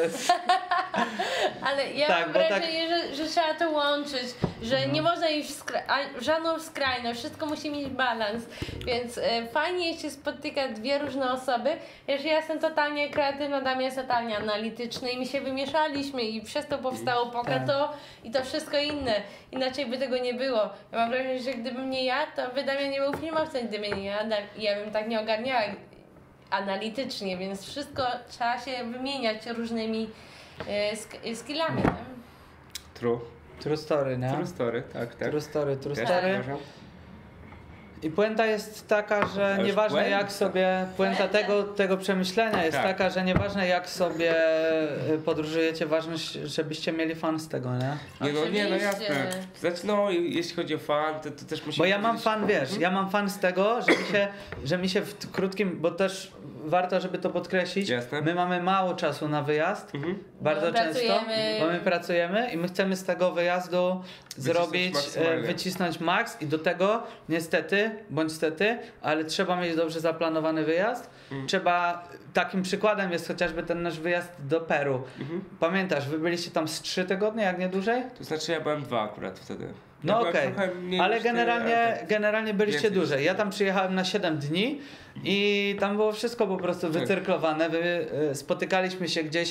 Ale ja Tak, mam bo tak- wrażenie, że, że trzeba to łączyć, że nie można iść w, skra- a- w żadną skrajność, wszystko musi mieć balans, więc e, fajnie się spotyka dwie różne osoby, wiesz, ja jestem totalnie kreatywna, Damian jest totalnie analityczny i my się wymieszaliśmy i przez to powstało Pokato i to wszystko inne, inaczej by tego nie było. Ja mam wrażenie, że gdybym nie ja, to by Damian nie był filmowcem, gdyby nie ja, da- ja bym tak nie ogarniała analitycznie, więc wszystko trzeba się wymieniać różnymi e, sk- skillami. Nie? True. true story, nie? True story, tak, tak. True story, true Też story. uważam. I puenta jest taka, że już nieważne puenta? jak sobie, puenta Puenta. tego, tego przemyślenia jest Tak. taka, że nieważne jak sobie y, podróżujecie, ważne, żebyście mieli fan z tego, nie? Nie no, nie no Oczywiście. jasne. Znaczy no, jeśli chodzi o fan, to, to też musimy Bo ja mam powiedzieć- fan, wiesz, ja mam fan z tego, że mi się, że mi się w t- krótkim, bo też warto, żeby to podkreślić, Jasne. my mamy mało czasu na wyjazd, Mhm. bardzo No, często, pracujemy. bo my pracujemy i my chcemy z tego wyjazdu zrobić, maksymalnie. e, wycisnąć maks i do tego niestety, bądź stety, ale trzeba mieć dobrze zaplanowany wyjazd. Mhm. Trzeba, takim przykładem jest chociażby ten nasz wyjazd do Peru. Mhm. Pamiętasz, wy byliście tam z trzy tygodnie, jak nie dłużej? To znaczy ja byłem dwa akurat wtedy. No Ja byłem okej, trochę mniej ale niż ty, generalnie, ale tak. generalnie byliście Więcej niż dłużej. ty. Ja tam przyjechałem na siedem dni i tam było wszystko po prostu Tak. wycyrklowane. Wy, y, spotykaliśmy się gdzieś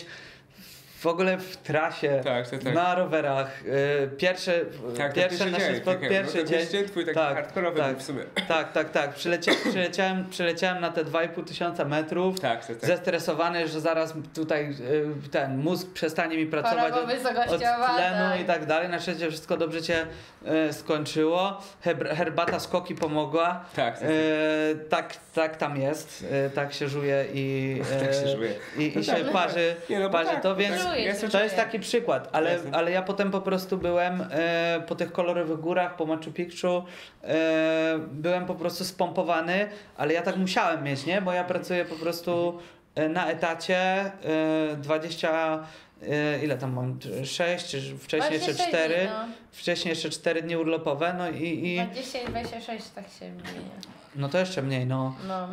w ogóle w trasie, Tak, tak, tak. na rowerach. Y, Pierwsze, Tak, to pierwsze pierwszy nasze dzień, spo, tak, pierwszy no, to dzień. pierwszy dzień twój taki tak, hardkorowy tak. był w sumie. Tak, tak, tak. Przylecia, przyleciałem, przyleciałem na te dwa i pół tysiąca metrów. Tak, tak, tak. Zestresowany, że zaraz tutaj y, ten mózg przestanie mi pracować Choroba od, od wysokościowa, tlenu tak. i tak dalej. Na szczęście wszystko dobrze się e, skończyło. Hebr- herbata skoki pomogła. Tak, tak, E, tak, tak tam jest. E, tak się żuje i, e, Tak się żuje. i, No i tak, się no parzy, Nie, no bo parzy tak, to, bo więc tak, Żuje ja się, jestem- to jest taki przykład, ale, Jasne. ale ja potem po prostu byłem e, po tych kolorowych górach, po Machu Picchu, e, byłem po prostu spompowany, ale ja tak musiałem mieć, nie? Bo ja pracuję po prostu e, na etacie e, dwadzieścia, e, ile tam mam, sześć, czy wcześniej jeszcze dwadzieścia sześć cztery, dni, no. wcześniej jeszcze cztery dni urlopowe, no i, i dwadzieścia i dwadzieścia sześć tak się wymienia. no to jeszcze mniej, no. No.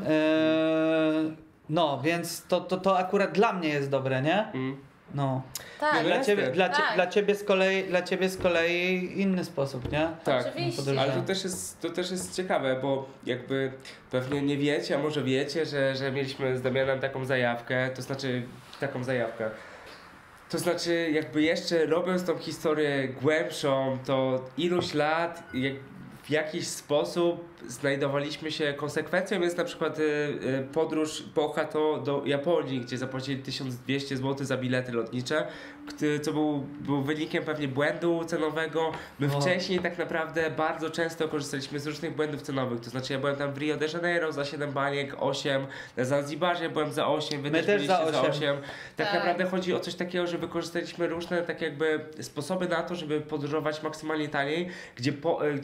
E, no, więc to, to, to akurat dla mnie jest dobre, nie? Mm. No. Tak, No, Dla jasne. ciebie, dla, cie, Tak. dla, ciebie z kolei, dla ciebie z kolei inny sposób, nie? Tak. oczywiście. podróże. Ale to też, jest, to też jest ciekawe, bo jakby pewnie nie wiecie, a może wiecie, że, że mieliśmy z Damianem taką zajawkę, to znaczy taką zajawkę. To znaczy jakby jeszcze robiąc tą historię głębszą, to iluś lat jak w jakiś sposób znajdowaliśmy się, konsekwencją jest na przykład y, y, podróż Pokato do Japonii, gdzie zapłacili tysiąc dwieście złotych za bilety lotnicze, który, co był, był wynikiem pewnie błędu cenowego. My No. wcześniej tak naprawdę bardzo często korzystaliśmy z różnych błędów cenowych, to znaczy ja byłem tam w Rio de Janeiro za siedem baniek, osiem, na Zanzibarze byłem za osiem, wy My też też byliście za za osiem. osiem. Tak, Tak. naprawdę chodzi o coś takiego, że wykorzystaliśmy różne tak jakby sposoby na to, żeby podróżować maksymalnie taniej, gdzie, po, gdzie decyzje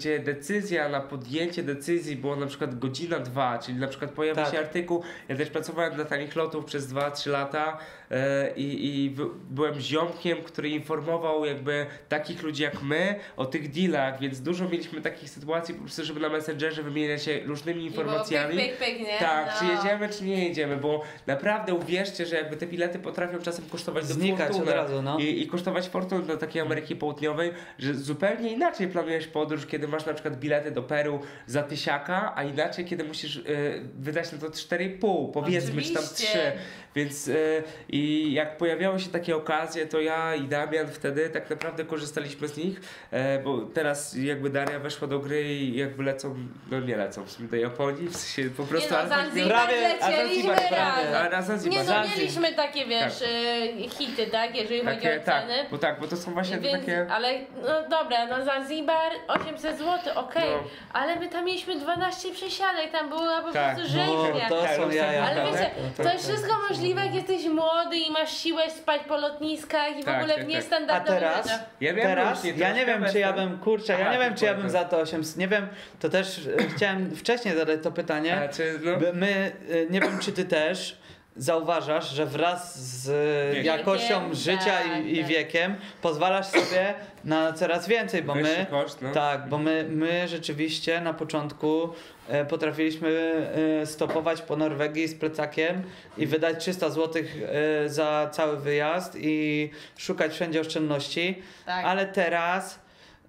decyzja na podjęcie decyzji było na przykład godzina, dwa, czyli na przykład pojawił Tak. się artykuł, ja też pracowałem dla tanich lotów przez dwa trzy lata e, i, i w- byłem ziomkiem, który informował jakby takich ludzi jak my o tych dealach, więc dużo mieliśmy takich sytuacji po prostu, żeby na Messengerze wymieniać się różnymi I było informacjami. pyk, pyk, pyk, nie? Tak, no. czy jedziemy, czy nie jedziemy, bo naprawdę uwierzcie, że jakby te bilety potrafią czasem kosztować do Znikać fortuny od razu, no. i, i kosztować fortunę do takiej Ameryki Południowej, że zupełnie inaczej planujesz podróż, kiedy masz na przykład bilety do Peru za tysiaka, a inaczej, kiedy musisz y, wydać na to cztery i pół, powiedzmy, czy tam Oczywiście. trzy. Więc y, i jak pojawiały się takie okazje, to ja i Damian wtedy tak naprawdę korzystaliśmy z nich, e, bo teraz jakby Daria weszła do gry i jakby lecą, no nie lecą w sumie do Japonii, w sensie po prostu... Nie no, ale tak Zanzibar Prawie- a lecieliśmy Zanzibar, razem. a na Zanzibar. Nie no, Zanzibar. mieliśmy takie, wiesz, y, hity, tak, jeżeli chodzi Takie, o tak, ceny. bo tak, bo to są właśnie Więc, takie... ale no dobra, no Zanzibar osiemset złotych, okej, No. ale my tam mieliśmy dwanaście przesiadek, tam była po Tak. prostu No, rzeźnia. to Tak, są no, jaja. Ale tak, wiecie, tak, to tak, jest wszystko możliwe, jak jesteś młody i masz siłę spać po lotniskach i w Tak, ogóle tak, w tak. A niestandardowych teraz? rzeczach. Ja miałem Teraz? różnie, Ja to nie wiem, już czy ja miałem bym, kurczę, ja Aha, nie wiem, czy ja tylko bym to. za to osiemset, nie wiem, to też e, chciałem wcześniej zadać to pytanie. A czy no... By My, e, nie wiem, czy ty też zauważasz, że wraz z e, Wiekiem. jakością życia Tak, i, i tak. wiekiem pozwalasz sobie na coraz więcej, bo Wyższy my... koszt, no. Tak, bo my, my rzeczywiście na początku e, potrafiliśmy e, stopować po Norwegii z plecakiem i wydać trzysta złotych e, za cały wyjazd i szukać wszędzie oszczędności, Tak. ale teraz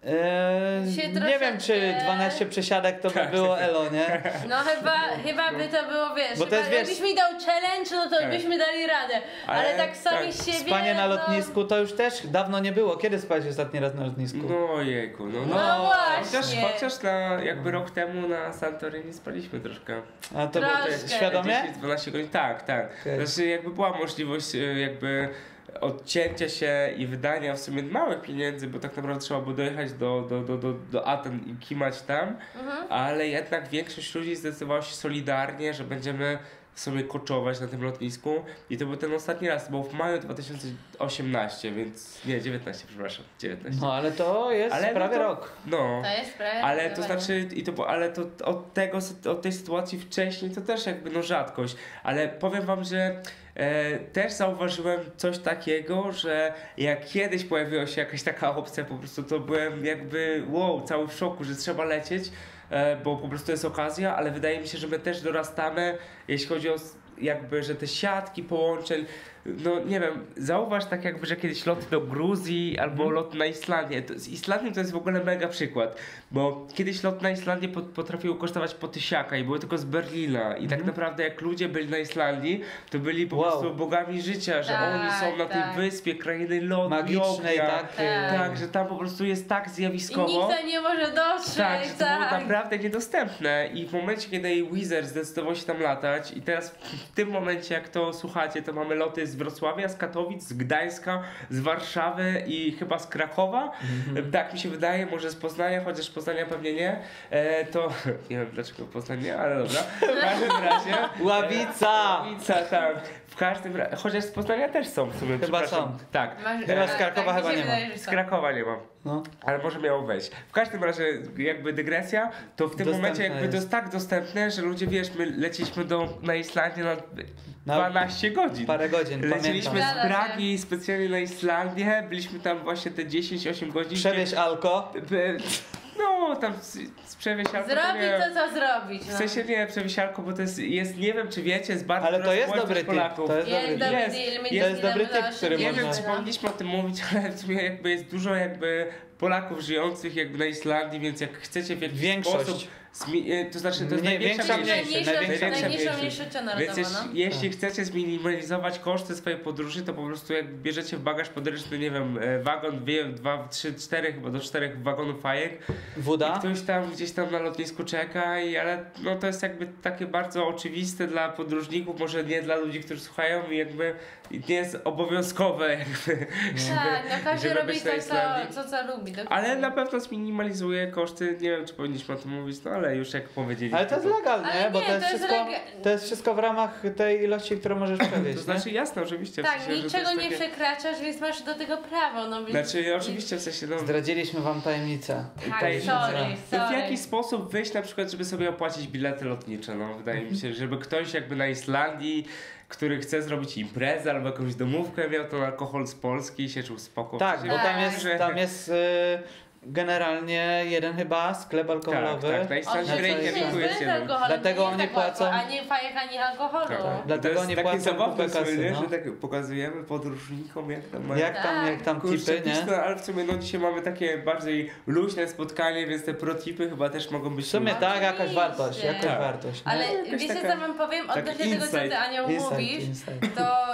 e, Się nie wiem, czy troszeczkę- dwanaście przesiadek to by Tak, było tak. elo, nie? No chyba, chyba by to było, wiesz, Bo to chyba, jest, wiesz- jakbyś mi dał challenge, no to Tak. byśmy dali radę. Ale, Ale tak sami tak, z siebie, Spanie na no, lotnisku to już też dawno nie było. Kiedy spałeś ostatni raz na lotnisku? No jejku, no, no. No Chociaż, właśnie. chociaż na, jakby rok temu na Santorini spaliśmy troszkę. A to było Troszkę. świadomie? dziesięć dwanaście godzin, tak, tak. Okej. Znaczy jakby była możliwość y, jakby odcięcia się i wydania w sumie małych pieniędzy, bo tak naprawdę trzeba było dojechać do, do, do, do, do Aten i kimać tam, Mhm. ale jednak większość ludzi zdecydowała się solidarnie, że będziemy sobie koczować na tym lotnisku i to był ten ostatni raz, to było w maju dwa tysiące osiemnastego, więc nie, dziewiętnaście, przepraszam, dziewiętnaście. No ale to jest Ale no prawie to- rok. No. To jest prawie Ale to dokładnie. znaczy, i to, ale to od tego, od tej sytuacji wcześniej to też jakby no rzadkość. Ale powiem wam, że e, też zauważyłem coś takiego, że jak kiedyś pojawiła się jakaś taka opcja, po prostu to byłem jakby wow, cały w szoku, że trzeba lecieć, e, bo po prostu jest okazja, ale wydaje mi się, że my też dorastamy, jeśli chodzi o s- jakby, że te siatki połączeń, no nie wiem, zauważ tak jakby, że kiedyś lot do Gruzji albo Mhm. lot na Islandię. To, z Islandii to jest w ogóle mega przykład, bo kiedyś lot na Islandię pot, potrafił kosztować po tysiaka i były tylko z Berlina i tak Mhm. naprawdę jak ludzie byli na Islandii, to byli po Wow. prostu bogami życia, że Tak, oni są na tej tak. wyspie, krainy lotu, Magicznej, ognia. tak? Tak. Tak, że tam po prostu jest tak I zjawiskowo. nikt tam nie może dotrzeć, Tak, że to było tak. naprawdę niedostępne i w momencie, kiedy Wizard zdecydował się tam latać i teraz w tym momencie, jak to słuchacie, to mamy loty z Wrocławia, z Katowic, z Gdańska, z Warszawy i chyba z Krakowa, tak mi się wydaje, może z Poznania, chociaż Poznania pewnie nie, e, to nie wiem dlaczego Poznań nie, ale dobra, w każdym razie Ławica! Ławica, tak, w każdym razie, chociaż z Poznania też są w sumie, Chyba przepraszam. są. Tak, Masz- Chyba z tak, Krakowa tak, mi chyba się nie ma. wydaje, że z są. Krakowa nie mam. No. Ale może miało wejść. W każdym razie, jakby dygresja, to w tym Dostępne momencie jakby jest. to jest tak dostępne, że ludzie, wiesz, my leciliśmy do, na Islandię na Na dwanaście godzin. Parę godzin, Leciliśmy pamiętam. z Zgadza się. Pragi specjalnie na Islandię, byliśmy tam właśnie te dziesięć osiem godzin. Przewieź alko. By- No, tam z, z przewieziarką to Zrobić nie. to, co zrobić. No. W sensie nie przewieziarką, bo to jest, jest, nie wiem czy wiecie, jest bardzo Ale to duża jest społeczność dobry tip. Polaków. To jest Jest dobry dobry Jest. deal, my To nie jest dobry zginęmy typ, za który oszczędności, Nie wiem, można- czy no. powinniśmy o tym mówić, ale w sumie jakby jest dużo jakby Polaków żyjących jakby na Islandii, więc jak chcecie w jakiś Większość. sposób, zmi- e, to znaczy to jest Mniej- największa większa mniejszość. mniejsza, Najmniejsza, największa najmniejsza mniejszość. mniejszość Więc narodowa, jeśli, no. jeśli Tak. chcecie zminimalizować koszty swojej podróży, to po prostu jak bierzecie w bagaż podręczny, nie wiem, e, wagon, wie, dwa, trzy, cztery, chyba do czterech wagonów fajek i Woda. ktoś tam gdzieś tam na lotnisku czeka, i, ale no to jest jakby takie bardzo oczywiste dla podróżników, może nie dla ludzi, którzy słuchają i jakby nie jest obowiązkowe jakby. Tak, no każdy żeby robi być to, na co, Islandii. co, co lubi. dokładnie. Ale na pewno zminimalizuje koszty, nie wiem czy powinniśmy o tym mówić, no ale ale już jak powiedzieliśmy... Ale to jest to- legalne, Ale bo nie, to jest, to jest wszystko, lega- to jest wszystko w ramach tej ilości, którą możesz przewieźć. To znaczy jasne, oczywiście. w Tak, sensie, że to niczego jest nie takie... przekraczasz, więc masz do tego prawo. No, więc... Znaczy oczywiście w sensie no... nie? Zdradziliśmy wam tajemnicę. Tak, Tutaj- sorry, To w sorry. jaki sposób wyjść na przykład, żeby sobie opłacić bilety lotnicze, no wydaje mi się, żeby ktoś jakby na Islandii, który chce zrobić imprezę albo jakąś domówkę, miał ten alkohol z Polski i się czuł spoko. Tak, W bo sensie, tam Tak. jest, że- tam jest y, generalnie jeden chyba sklep alkoholowy. Tak, tak, na Islandii Oczywiście, rękę że Oczywiście, tylko jest jest bez jeden. alkoholu, Dlatego nie oni jest tak łatwo, płacą- Ani fajek, ani alkoholu. Tak. Dlatego to jest oni takie płacą zabawne kupę kasy, słynie, no. że tak pokazujemy podróżnikom jak tam mają. Jak tam, Tak. jak tam Kurczę, tipy, nie? pisne, ale w sumie no dzisiaj mamy takie bardziej luźne spotkanie, więc te protipy chyba też mogą być W sumie luźne. tak, jakaś Oczywiście. wartość, jakaś Tak. wartość. nie? Ale No, jakaś wiecie taka- co wam powiem? taki Odnośnie tego, co ty insight. Anioł Insight, mówisz, insight. to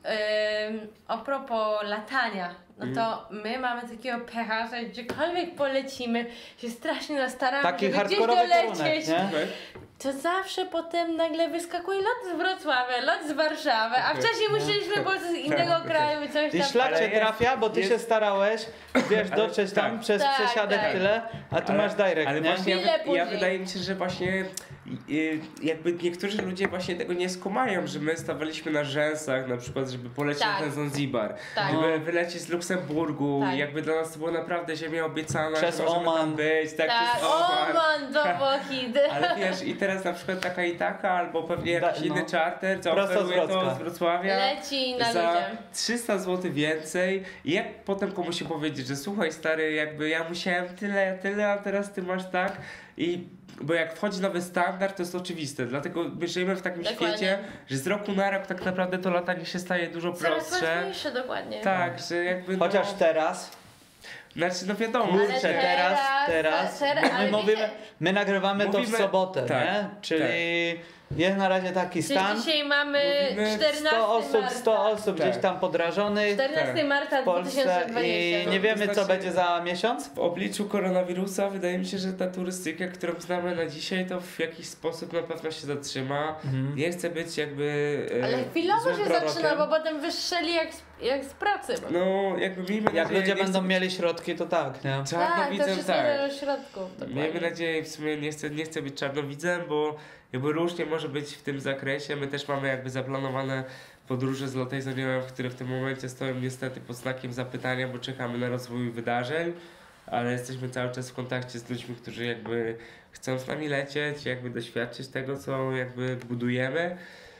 ym, a propos latania, no to my mamy takiego pecha, że gdziekolwiek polecimy, się strasznie nastaramy, Taki żeby gdzieś hardkorowy kierunek, dolecieć. nie? Okej. To zawsze potem nagle wyskakuje lot z Wrocławia, lot z Warszawy, a wcześniej musieliśmy po prostu z innego Tak, kraju i coś I tam. szlak Ale cię jest- trafia, bo ty jest- się starałeś, wiesz, Ale dotrzeć tam tak. przez Tak, przesiadek tak. tyle, a tu Ale- masz direct, Ale nie? właśnie ja, Chwilę ja później. wydaje mi się, że właśnie y, jakby niektórzy ludzie właśnie tego nie skumają, że my stawaliśmy na rzęsach na przykład, żeby polecieć Tak. na Zanzibar, Tak. żeby wylecieć z Luksemburgu Tak. i jakby dla nas to było naprawdę ziemia obiecana, Przez że możemy Oman. tam być, tak, Tak, przez o Oman. man, do Włochidy. Ale wiesz, i teraz na przykład taka i taka, albo pewnie Da- jakiś no. inny charter, co Prosto z oferuje to Wrocka. z Wrocławia. Leci na Za ludzie. trzysta złotych więcej i jak potem komuś się powiedzieć, że słuchaj stary, jakby ja musiałem tyle, tyle, a teraz ty masz tak i bo jak wchodzi nowy standard, to jest oczywiste, dlatego my żyjemy w takim Dokładnie. świecie, że z roku na rok tak naprawdę to latanie się staje dużo Coraz prostsze. łatwiejsze, dokładnie. Tak, że jakby no, Chociaż teraz, znaczy no wiadomo, Ale kurczę, teraz- teraz, teraz, teraz- my ale mówimy, wiecie- my nagrywamy to w Mówimy- sobotę, tak, nie? Czyli jest na razie taki Czyli stan, dzisiaj mamy Mówimy czternastego sto osób, marca. sto osób Tak. gdzieś tam podrażonych czternastego Tak. marca w Polsce dwa tysiące dwudziestego. i nie wiemy co znaczy- będzie za miesiąc. w obliczu koronawirusa wydaje mi się, że ta turystyka, którą znamy na dzisiaj, to w jakiś sposób na pewno się zatrzyma. Mhm. Nie chcę być jakby e, Ale chwilowo złym się prorokiem. zaczyna, bo potem wystrzeli jak, z- jak z pracy. No jakby miejmy Jak nadzieję, ludzie nie będą chcę mieli środki, to tak, nie? Tak, to czarnowidzem, wszystko tak. do środków. Miejmy dokładnie. nadzieję, w sumie nie chcę, nie chcę być czarnowidzem, bo jakby różnie może być w tym zakresie. My też mamy jakby zaplanowane podróże z Lotej z Aniołem, które w tym momencie stoją niestety pod znakiem zapytania, bo czekamy na rozwój wydarzeń, ale jesteśmy cały czas w kontakcie z ludźmi, którzy jakby chcą z nami lecieć, jakby doświadczyć tego, co jakby budujemy.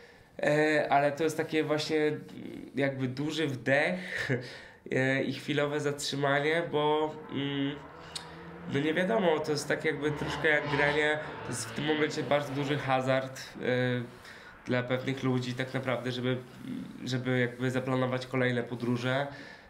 E, ale to jest takie właśnie jakby duży wdech e, i chwilowe zatrzymanie, bo mm, no nie wiadomo, to jest tak jakby troszkę jak granie, to jest w tym momencie bardzo duży hazard e, dla pewnych ludzi tak naprawdę, żeby, żeby jakby zaplanować kolejne podróże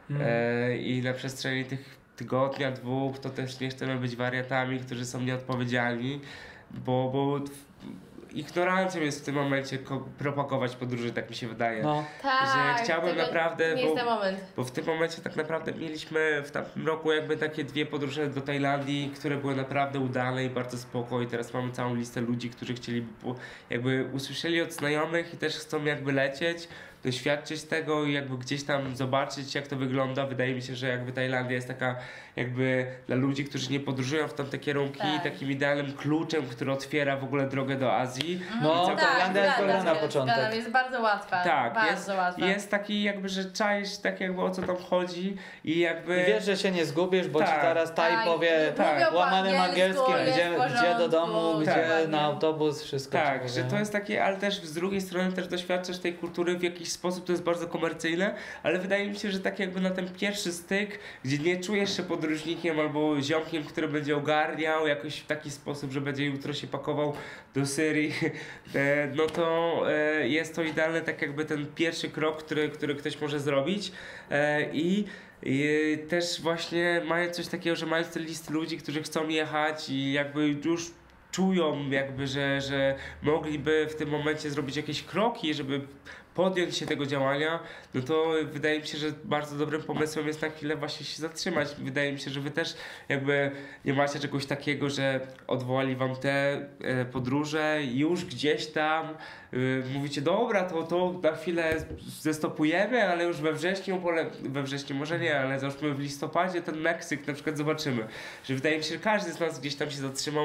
e, i na przestrzeni tych tygodnia, dwóch, to też nie chcemy być wariatami, którzy są nieodpowiedzialni, bo, bo ignorancją jest w tym momencie ko- propagować podróże, tak mi się wydaje. No. Tak, że chciałbym tego naprawdę, Nie bo- jest ten moment. Bo w tym momencie tak naprawdę mieliśmy w tamtym roku jakby takie dwie podróże do Tajlandii, które były naprawdę udane i bardzo spoko i teraz mamy całą listę ludzi, którzy chcieliby po- jakby usłyszeli od znajomych i też chcą jakby lecieć, doświadczyć tego i jakby gdzieś tam zobaczyć jak to wygląda. Wydaje mi się, że jakby Tajlandia jest taka jakby dla ludzi, którzy nie podróżują w tamte kierunki, Tak. takim idealnym kluczem, który otwiera w ogóle drogę do Azji. No, Tak, Tajlandia jest zgadzam dobra na się, początek. zgadzam, jest bardzo łatwa. Tak, bardzo jest, łatwa. jest taki jakby, że czaisz tak jakby o co tam chodzi i jakby... I wiesz, że się nie zgubisz, bo ci Tak. zaraz taj Tak, powie tak, mówią po łamanym angielsku, angielskim, jest gdzie, w gdzie do domu, porządku, gdzie dokładnie. na autobus, wszystko. Tak, ci że powie. to jest takie, ale też z drugiej strony też doświadczasz tej kultury w jakiś sposób, to jest bardzo komercyjne, ale wydaje mi się, że tak jakby na ten pierwszy styk, gdzie nie czujesz się podróżnikiem albo ziomkiem, który będzie ogarniał jakoś w taki sposób, że będzie jutro się pakował do Syrii, e, no to e, jest to idealny tak jakby ten pierwszy krok, który, który ktoś może zrobić e, i I też właśnie mają coś takiego, że mają te listy ludzi, którzy chcą jechać i jakby już czują jakby, że, że mogliby w tym momencie zrobić jakieś kroki, żeby podjąć się tego działania, no to wydaje mi się, że bardzo dobrym pomysłem jest na chwilę właśnie się zatrzymać. Wydaje mi się, że wy też jakby nie macie czegoś takiego, że odwołali wam te e, podróże i już gdzieś tam e, mówicie, dobra, to, to na chwilę zestopujemy, ale już we wrześniu, pole, we wrześniu może nie, ale załóżmy w listopadzie ten Meksyk na przykład zobaczymy. Że wydaje mi się, że każdy z nas gdzieś tam się zatrzymał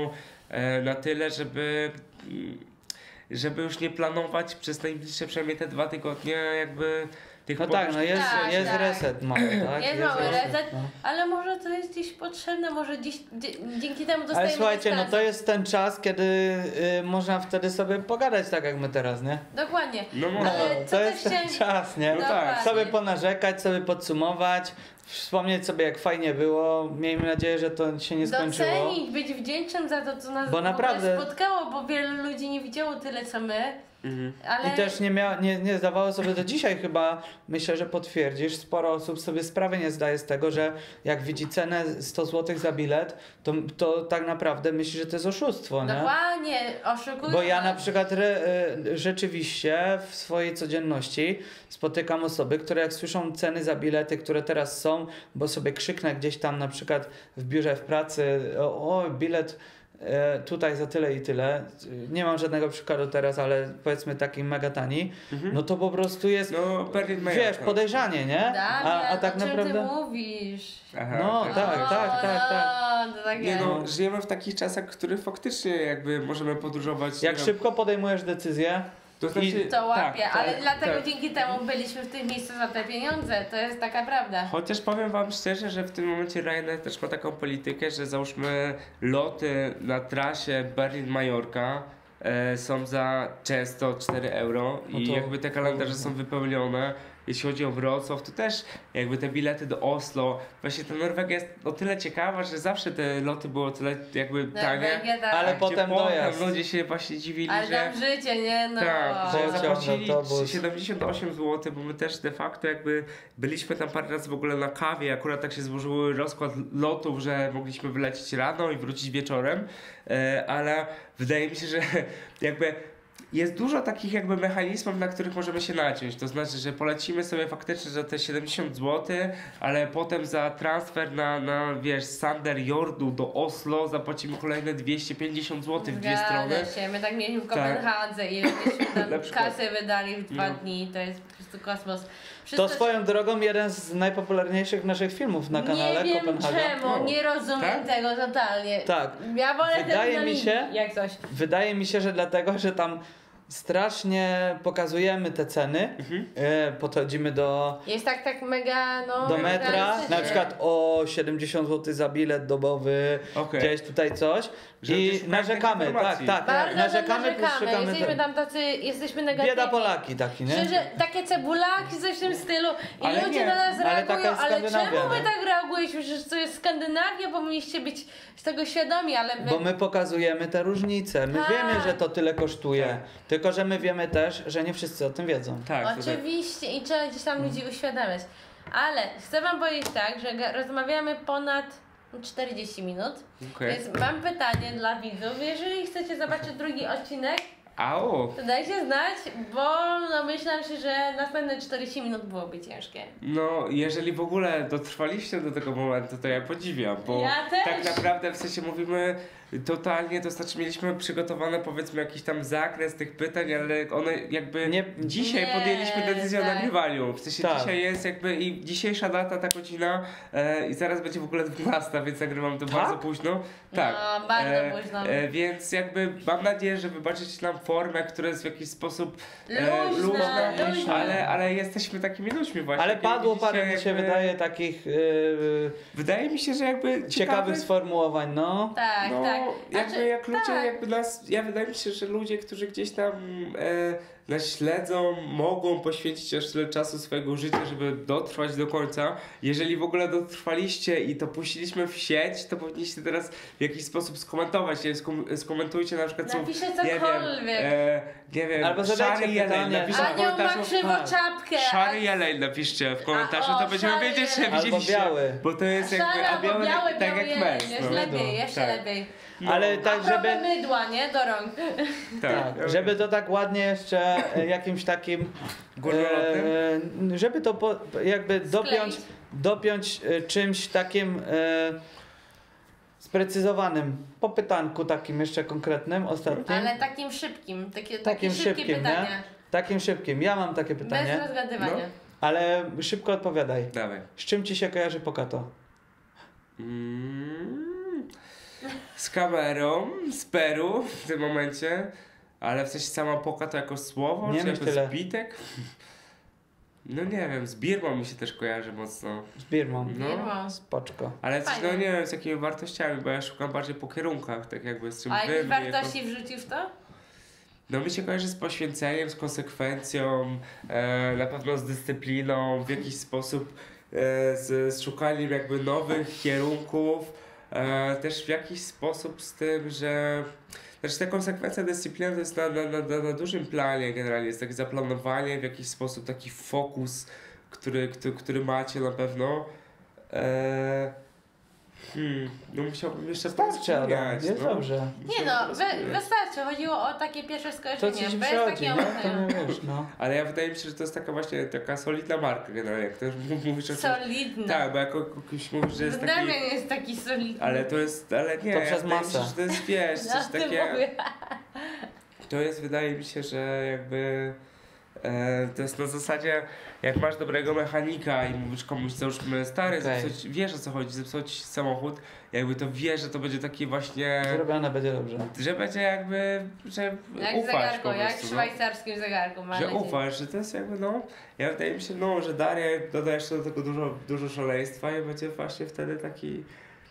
e, na tyle, żeby mm, żeby już nie planować przez najbliższe przynajmniej te dwa tygodnie jakby tych No tak, no jest, Tak, jest tak. reset mały, tak? Jest mały reset, no. ale może to jest gdzieś potrzebne, może gdzieś dzie- dzięki temu dostajemy Ale słuchajcie, no dystans. to jest ten czas, kiedy y, można wtedy sobie pogadać tak jak my teraz, nie? Dokładnie. No No, może. Ale to co też jest ten chciałem- czas, nie? No tak. Sobie ponarzekać, sobie podsumować, wspomnieć sobie jak fajnie było. Miejmy nadzieję, że to się nie skończyło. Docenić, być wdzięcznym za to, co nas Bo w ogóle naprawdę- spotkało, bo wielu ludzi nie widziało tyle, co my. Mhm. Ale I też nie, mia, nie, nie zdawało sobie do dzisiaj chyba, myślę, że potwierdzisz, sporo osób sobie sprawy nie zdaje z tego, że jak widzi cenę sto złotych za bilet, to, to tak naprawdę myśli, że to jest oszustwo, nie? dokładnie, oszukują. Bo ja na nas. przykład re, y, rzeczywiście w swojej codzienności spotykam osoby, które jak słyszą ceny za bilety, które teraz są, bo sobie krzyknę gdzieś tam na przykład w biurze w pracy, o, o bilet e, tutaj za tyle i tyle, nie mam żadnego przykładu teraz, ale powiedzmy taki mega tani, Mhm. no to po prostu jest, No Berlin wiesz, Majorka. podejrzanie, nie? Damian, A, a tak o czym naprawdę... ty mówisz? Aha, No, okej. tak, o, tak, tak, tak. No, to tak Nie jest. no, żyjemy w takich czasach, w których faktycznie jakby możemy podróżować. Jak nie wiem, szybko podejmujesz decyzję, to znaczy, To łapie, tak, ale tak, dlatego tak. dzięki temu byliśmy w tym miejscu za te pieniądze. To jest taka prawda. Chociaż powiem wam szczerze, że w tym momencie Ryanair też ma taką politykę, że załóżmy loty na trasie Berlin-Majorka e, są za często cztery euro i No to- jakby te kalendarze są wypełnione. Jeśli chodzi o Wrocław, to też jakby te bilety do Oslo, właśnie ta Norwegia jest o tyle ciekawa, że zawsze te loty były o tyle jakby tanie. Norwegia, tak. Ale gdzie potem dojazd. ludzie się właśnie dziwili, Ale że... tam życie, nie? No. Tak, że Pociąg, zapłacili autobus. siedemdziesiąt osiem złotych, bo my też de facto jakby byliśmy tam parę razy w ogóle na kawie, akurat tak się złożył rozkład lotów, że mogliśmy wylecieć rano i wrócić wieczorem, e, ale wydaje mi się, że jakby jest dużo takich jakby mechanizmów, na których możemy się naciąć. To znaczy, że polecimy sobie faktycznie za te siedemdziesiąt złotych, ale potem za transfer na, na wiesz, Sander Jordu do Oslo zapłacimy kolejne dwieście pięćdziesiąt złotych w dwie strony. Zgadza się, my tak mieliśmy w Tak. Kopenhadze i myśmy Na tam przykład. kasę wydali w dwa No. dni, to jest po prostu kosmos. to Wszystko swoją drogą jeden z najpopularniejszych naszych filmów na kanale Nie wiem Kopenhaga. czemu, No. nie rozumiem Tak? tego totalnie. Tak. Ja wolę Wydaje ten na mi linii, się- jak coś. Wydaje mi się, że dlatego, że tam strasznie pokazujemy te ceny, Mhm. e, podchodzimy do, Jest tak, tak mega, no... do metra, realistycznie. na przykład o siedemdziesiąt złotych za bilet dobowy, Okej. gdzieś tutaj coś Że i gdzieś narzekamy, szukamy tak, informacji. tak, Bardzo narzekamy, plus narzekamy, szukamy jesteśmy ten. tam tacy, jesteśmy negatywni. Bieda Polaki taki, nie? Szczerze, takie cebulaki, coś w tym stylu i Ale ludzie nie, na nas ale reagują, taka jest ale Skandynawia, czemu wy nie? tak reagujecie? Przecież to jest Skandynawia, powinniście być z tego świadomi, ale my... Bo my pokazujemy te różnice. My Tak. wiemy, że to tyle kosztuje. Tak. Tylko, że my wiemy też, że nie wszyscy o tym wiedzą. Tak, to tak. Oczywiście i trzeba gdzieś tam ludzi uświadamiać. Ale chcę wam powiedzieć tak, że ga- rozmawiamy ponad czterdzieści minut, Okej. więc mam pytanie dla widzów. Jeżeli chcecie zobaczyć drugi odcinek, Au! to dajcie znać, bo no myślę się, że następne czterdzieści minut byłoby ciężkie. No, jeżeli w ogóle dotrwaliście do tego momentu, to ja podziwiam, bo Ja też. tak naprawdę w sensie mówimy totalnie, to znaczy mieliśmy przygotowany powiedzmy jakiś tam zakres tych pytań, ale one jakby Nie- dzisiaj Nie, podjęliśmy decyzję o tak. nagrywaniu. W sensie Tak. dzisiaj jest jakby i dzisiejsza data, ta godzina e, i zaraz będzie w ogóle dwunasta, więc nagrywam to Tak? bardzo późno. Tak. No, bardzo późno. E, więc jakby mam nadzieję, że wybaczycie nam formę, która jest w jakiś sposób e, Luźna, luźna. ale, ale jesteśmy takimi ludźmi właśnie. Ale jak padło widzicie, parę, mi się jakby- wydaje, takich yy, Wydaje mi się, że jakby ciekawych ciekawych sformułowań, no. Tak, no, tak. jakby Znaczy, jak ludzie, tak. jakby nas, ja wydaje mi się, że ludzie, którzy gdzieś tam e, nas śledzą, mogą poświęcić aż tyle czasu swojego życia, żeby dotrwać do końca. Jeżeli w ogóle dotrwaliście i to puściliśmy w sieć, to powinniście teraz w jakiś sposób skomentować. Nie, skom- skomentujcie na przykład, co, Napiszcie nie wiem, cokolwiek. e, nie wiem, Albo zadajcie szary jeleń, pytanie. napiszcie w Anioł ma komentarzu. krzywą tak. czapkę. Szary a- jeleń napiszcie w komentarzu, A, o, to będziemy szary wiedzieć, że jeleń. Albo widzieliście. biały. Bo to jest jakby, Szary a albo biały, biały, tak biały jak jeleń. męs. Jeszcze no. lepiej, jeszcze Tak. lepiej. No, Ale A tak, propos żeby, mydła, nie? Do rąk. tak. żeby to tak ładnie jeszcze e, jakimś takim, Górnolotnym? e, żeby to po, jakby dopiąć, Skleić. dopiąć e, czymś takim e, sprecyzowanym, po pytanku takim jeszcze konkretnym, ostatnim. Ale takim szybkim. Takie, takie Takim szybkie szybkim, pytania. nie? Takim szybkim. Ja mam takie pytanie, Bez rozgadywania. No. ale szybko odpowiadaj. Dawaj. Z czym ci się kojarzy Pokato? Mm. z kamerą, z Peru w tym momencie, ale w sensie sama Poka to jako słowo, Nie czy myśl jako tyle. zbitek? No nie wiem, z Birmą mi się też kojarzy mocno. Z Birmą. No. Birmą. Spoczko. Ale coś, no Fajnie. nie wiem, z jakimi wartościami, bo ja szukam bardziej po kierunkach, tak jakby z czym A wy jakieś mnie wartości wrzucił w to? No mi się kojarzy z poświęceniem, z konsekwencją, e, na pewno z dyscypliną, w jakiś sposób e, z, z szukaniem jakby nowych kierunków, e, też w jakiś sposób z tym, że znaczy ta konsekwencja, dyscyplina to jest na, na, na, na dużym planie generalnie, jest takie zaplanowanie, w jakiś sposób taki fokus, który, który, który macie na pewno. E, Hmm, no musiałbym jeszcze Starczy, Adam. porozmawiać, Jest no. dobrze. Nie no, wy, wystarczy. Chodziło o takie pierwsze To skojarzenie, ci bez przychodzi, takiego nie? To myślenia. nie wiesz, no. Ale ja wydaje mi się, że to jest taka właśnie taka solidna marka generalnie, jak też mówisz o czymś. Solidna. Tak, bo jak o kimś mówisz, że jest taki... Damian jest taki solidny. Ale to jest, ale nie, To ja przez wydaje mi się, masę. że to jest, wiesz, No, coś ty takie... mówię. To jest, wydaje mi się, że jakby... E, to jest na zasadzie, jak masz dobrego mechanika i mówisz komuś, załóżmy stary, Okej. zepsuć, wiesz o co chodzi, zepsuć samochód, jakby to wiesz, że to będzie taki właśnie... Zrobione będzie dobrze. Że będzie jakby, że Jak w ufasz zegarku, po jak prostu, w no. szwajcarskim zegarku. mam Że nadzieję. ufasz, że to jest jakby no, ja wydaje mi się, no, że Daria doda jeszcze do tego dużo, dużo szaleństwa i będzie właśnie wtedy taki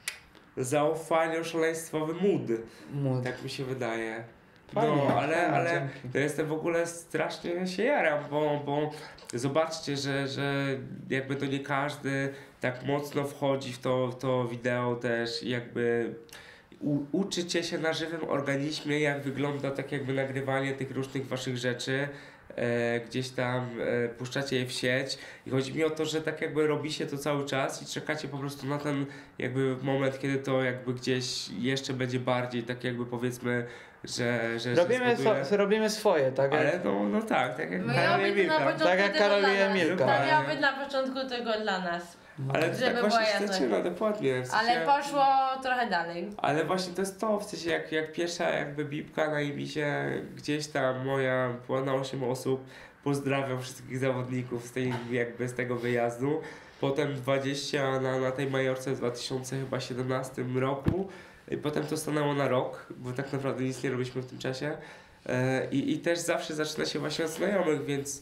zaufanie-szaleństwowy mood, Mód. tak mi się wydaje. Fajnie, No, ale, fajnie, ale dzięki. to jestem w ogóle strasznie się jaram, bo, bo zobaczcie, że, że jakby to nie każdy tak mocno wchodzi w to, w to wideo też i jakby u, uczycie się na żywym organizmie, jak wygląda tak jakby nagrywanie tych różnych waszych rzeczy. E, gdzieś tam e, puszczacie je w sieć i chodzi mi o to, że tak jakby robi się to cały czas i czekacie po prostu na ten jakby moment, kiedy to jakby gdzieś jeszcze będzie bardziej tak jakby powiedzmy, że, że Robimy, że spoduje. so, robimy swoje, tak? jak- Ale no, no tak, tak jak Karol Miało być to na Emilka. początku Tak jak tego Karol i dla nas. Emilka. To miało być na początku tego dla nas. Ale to Żeby tak była właśnie się jasność. zaczyna, dokładnie. W sensie, Ale poszło trochę dalej. ale właśnie to jest to, w sensie jak, jak pierwsza jakby bibka na Ibizie, gdzieś tam moja była na osiem osób, pozdrawiam wszystkich zawodników z tej jakby z tego wyjazdu. Potem dwadzieścia na, na tej Majorce w dwa tysiące siedemnastym roku. I potem to stanęło na rok, bo tak naprawdę nic nie robiliśmy w tym czasie. E, i, I też zawsze zaczyna się właśnie od znajomych, więc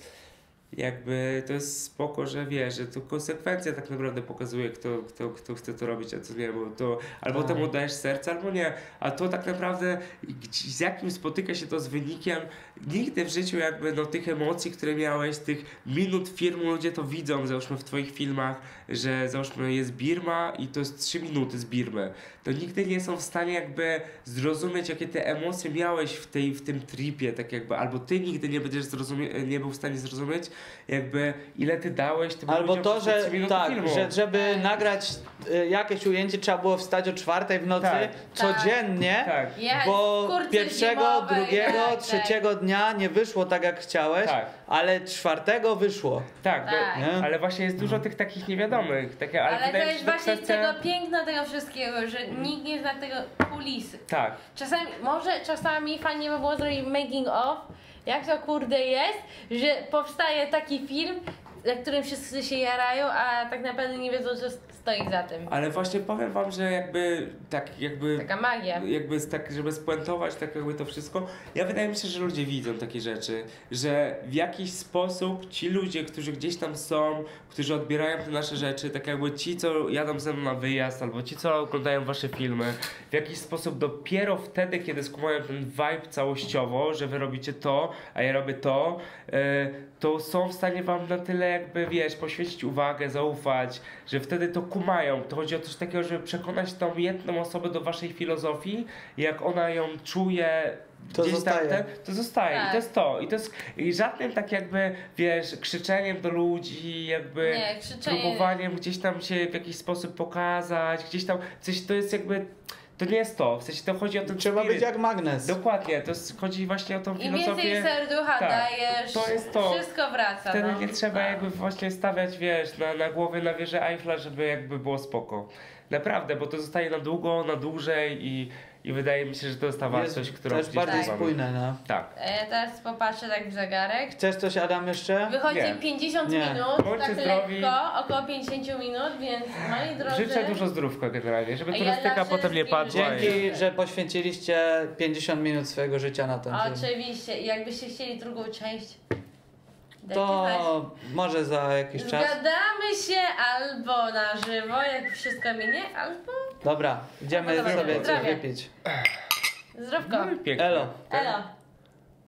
jakby to jest spoko, że wiesz, że to konsekwencja tak naprawdę pokazuje, kto, kto, kto chce to robić, a co nie, bo to albo Tak. temu dajesz serce, albo nie, a to tak naprawdę gdzie- z jakim spotyka się to z wynikiem, nigdy w życiu jakby no tych emocji, które miałeś, tych minut filmu, ludzie to widzą, załóżmy w twoich filmach, że załóżmy jest Birma i to jest trzy minuty z Birmy, to nigdy nie są w stanie jakby zrozumieć, jakie te emocje miałeś w, tej, w tym tripie, tak jakby, albo ty nigdy nie będziesz zrozumie- nie był w stanie zrozumieć, jakby ile ty dałeś tym Albo ludziom to, przez te że trzy minuty tak, filmu. że żeby nagrać y, jakieś ujęcie trzeba było wstać o czwartej w nocy Tak. codziennie, Tak, Jechać bo w kurtce pierwszego, zimowej, drugiego, tak, trzeciego dnia nie wyszło tak jak chciałeś, tak, ale czwartego wyszło. tak, Tak. bo- Nie? ale właśnie jest dużo tych takich niewiadomych, takie, ale, Ale, wydaje to mi jest się, że właśnie kwestia... tego piękno tego wszystkiego, że nikt nie zna tego kulisy. Tak, Czasami, może czasami fajnie by było zrobić making of, jak to kurde jest, że powstaje taki film, na którym wszyscy się jarają, a tak naprawdę nie wiedzą, co stoi za tym. ale właśnie powiem wam, że jakby tak jakby... Taka magia. Jakby z tak, żeby spuentować tak jakby to wszystko, ja wydaje mi się, że ludzie widzą takie rzeczy, że w jakiś sposób ci ludzie, którzy gdzieś tam są, którzy odbierają te nasze rzeczy, tak jakby ci, co jadą ze mną na wyjazd, albo ci, co oglądają wasze filmy, w jakiś sposób dopiero wtedy, kiedy skumają ten vibe całościowo, że wy robicie to, a ja robię to, yy, to są w stanie wam na tyle jakby, wiesz, poświęcić uwagę, zaufać, że wtedy to kumają. To chodzi o coś takiego, żeby przekonać tą jedną osobę do waszej filozofii, jak ona ją czuje, To gdzieś zostaje. tam, ten, to zostaje. Tak. I to jest to. I to jest i żadnym tak jakby, wiesz, krzyczeniem do ludzi, jakby Nie, krzyczenie. próbowaniem gdzieś tam się w jakiś sposób pokazać, gdzieś tam, coś to jest jakby, to nie jest to. W sensie to chodzi o ten Trzeba spirit. być jak magnes. Dokładnie, to jest, chodzi właśnie o tą Im filozofię. więcej serducha tak, dajesz, to jest to. wszystko wraca. Wtedy no. nie trzeba Tak. jakby właśnie stawiać, wiesz, na, na głowie na wieżę Eiffla, żeby jakby było spoko. Naprawdę, bo to zostaje na długo, na dłużej i, i wydaje mi się, że to jest ta wartość, Jest którą też gdzieś bardziej tam mamy. spójne, no. Tak. E, teraz popatrzę tak w zegarek. Chcesz coś, Adam, jeszcze? Wychodzi Nie. pięćdziesiąt Nie. minut, Bądźcie tak zdrowi. lekko, około pięćdziesiąt minut, więc moi drodzy... Życzę dużo zdrówka generalnie, żeby Ja turystyka dla potem nie wszystkich padła. życzę. I... Dzięki, że poświęciliście pięćdziesiąt minut swojego życia na ten film. Oczywiście. I jakbyście chcieli drugą część, dajcie znać. To może za jakiś czas. Zgadamy się albo na żywo, jak wszystko minie, albo Dobra, idziemy Dobra, sobie coś zdrowie. wypić. zdrówko. No i pięknie. Elo. Elo.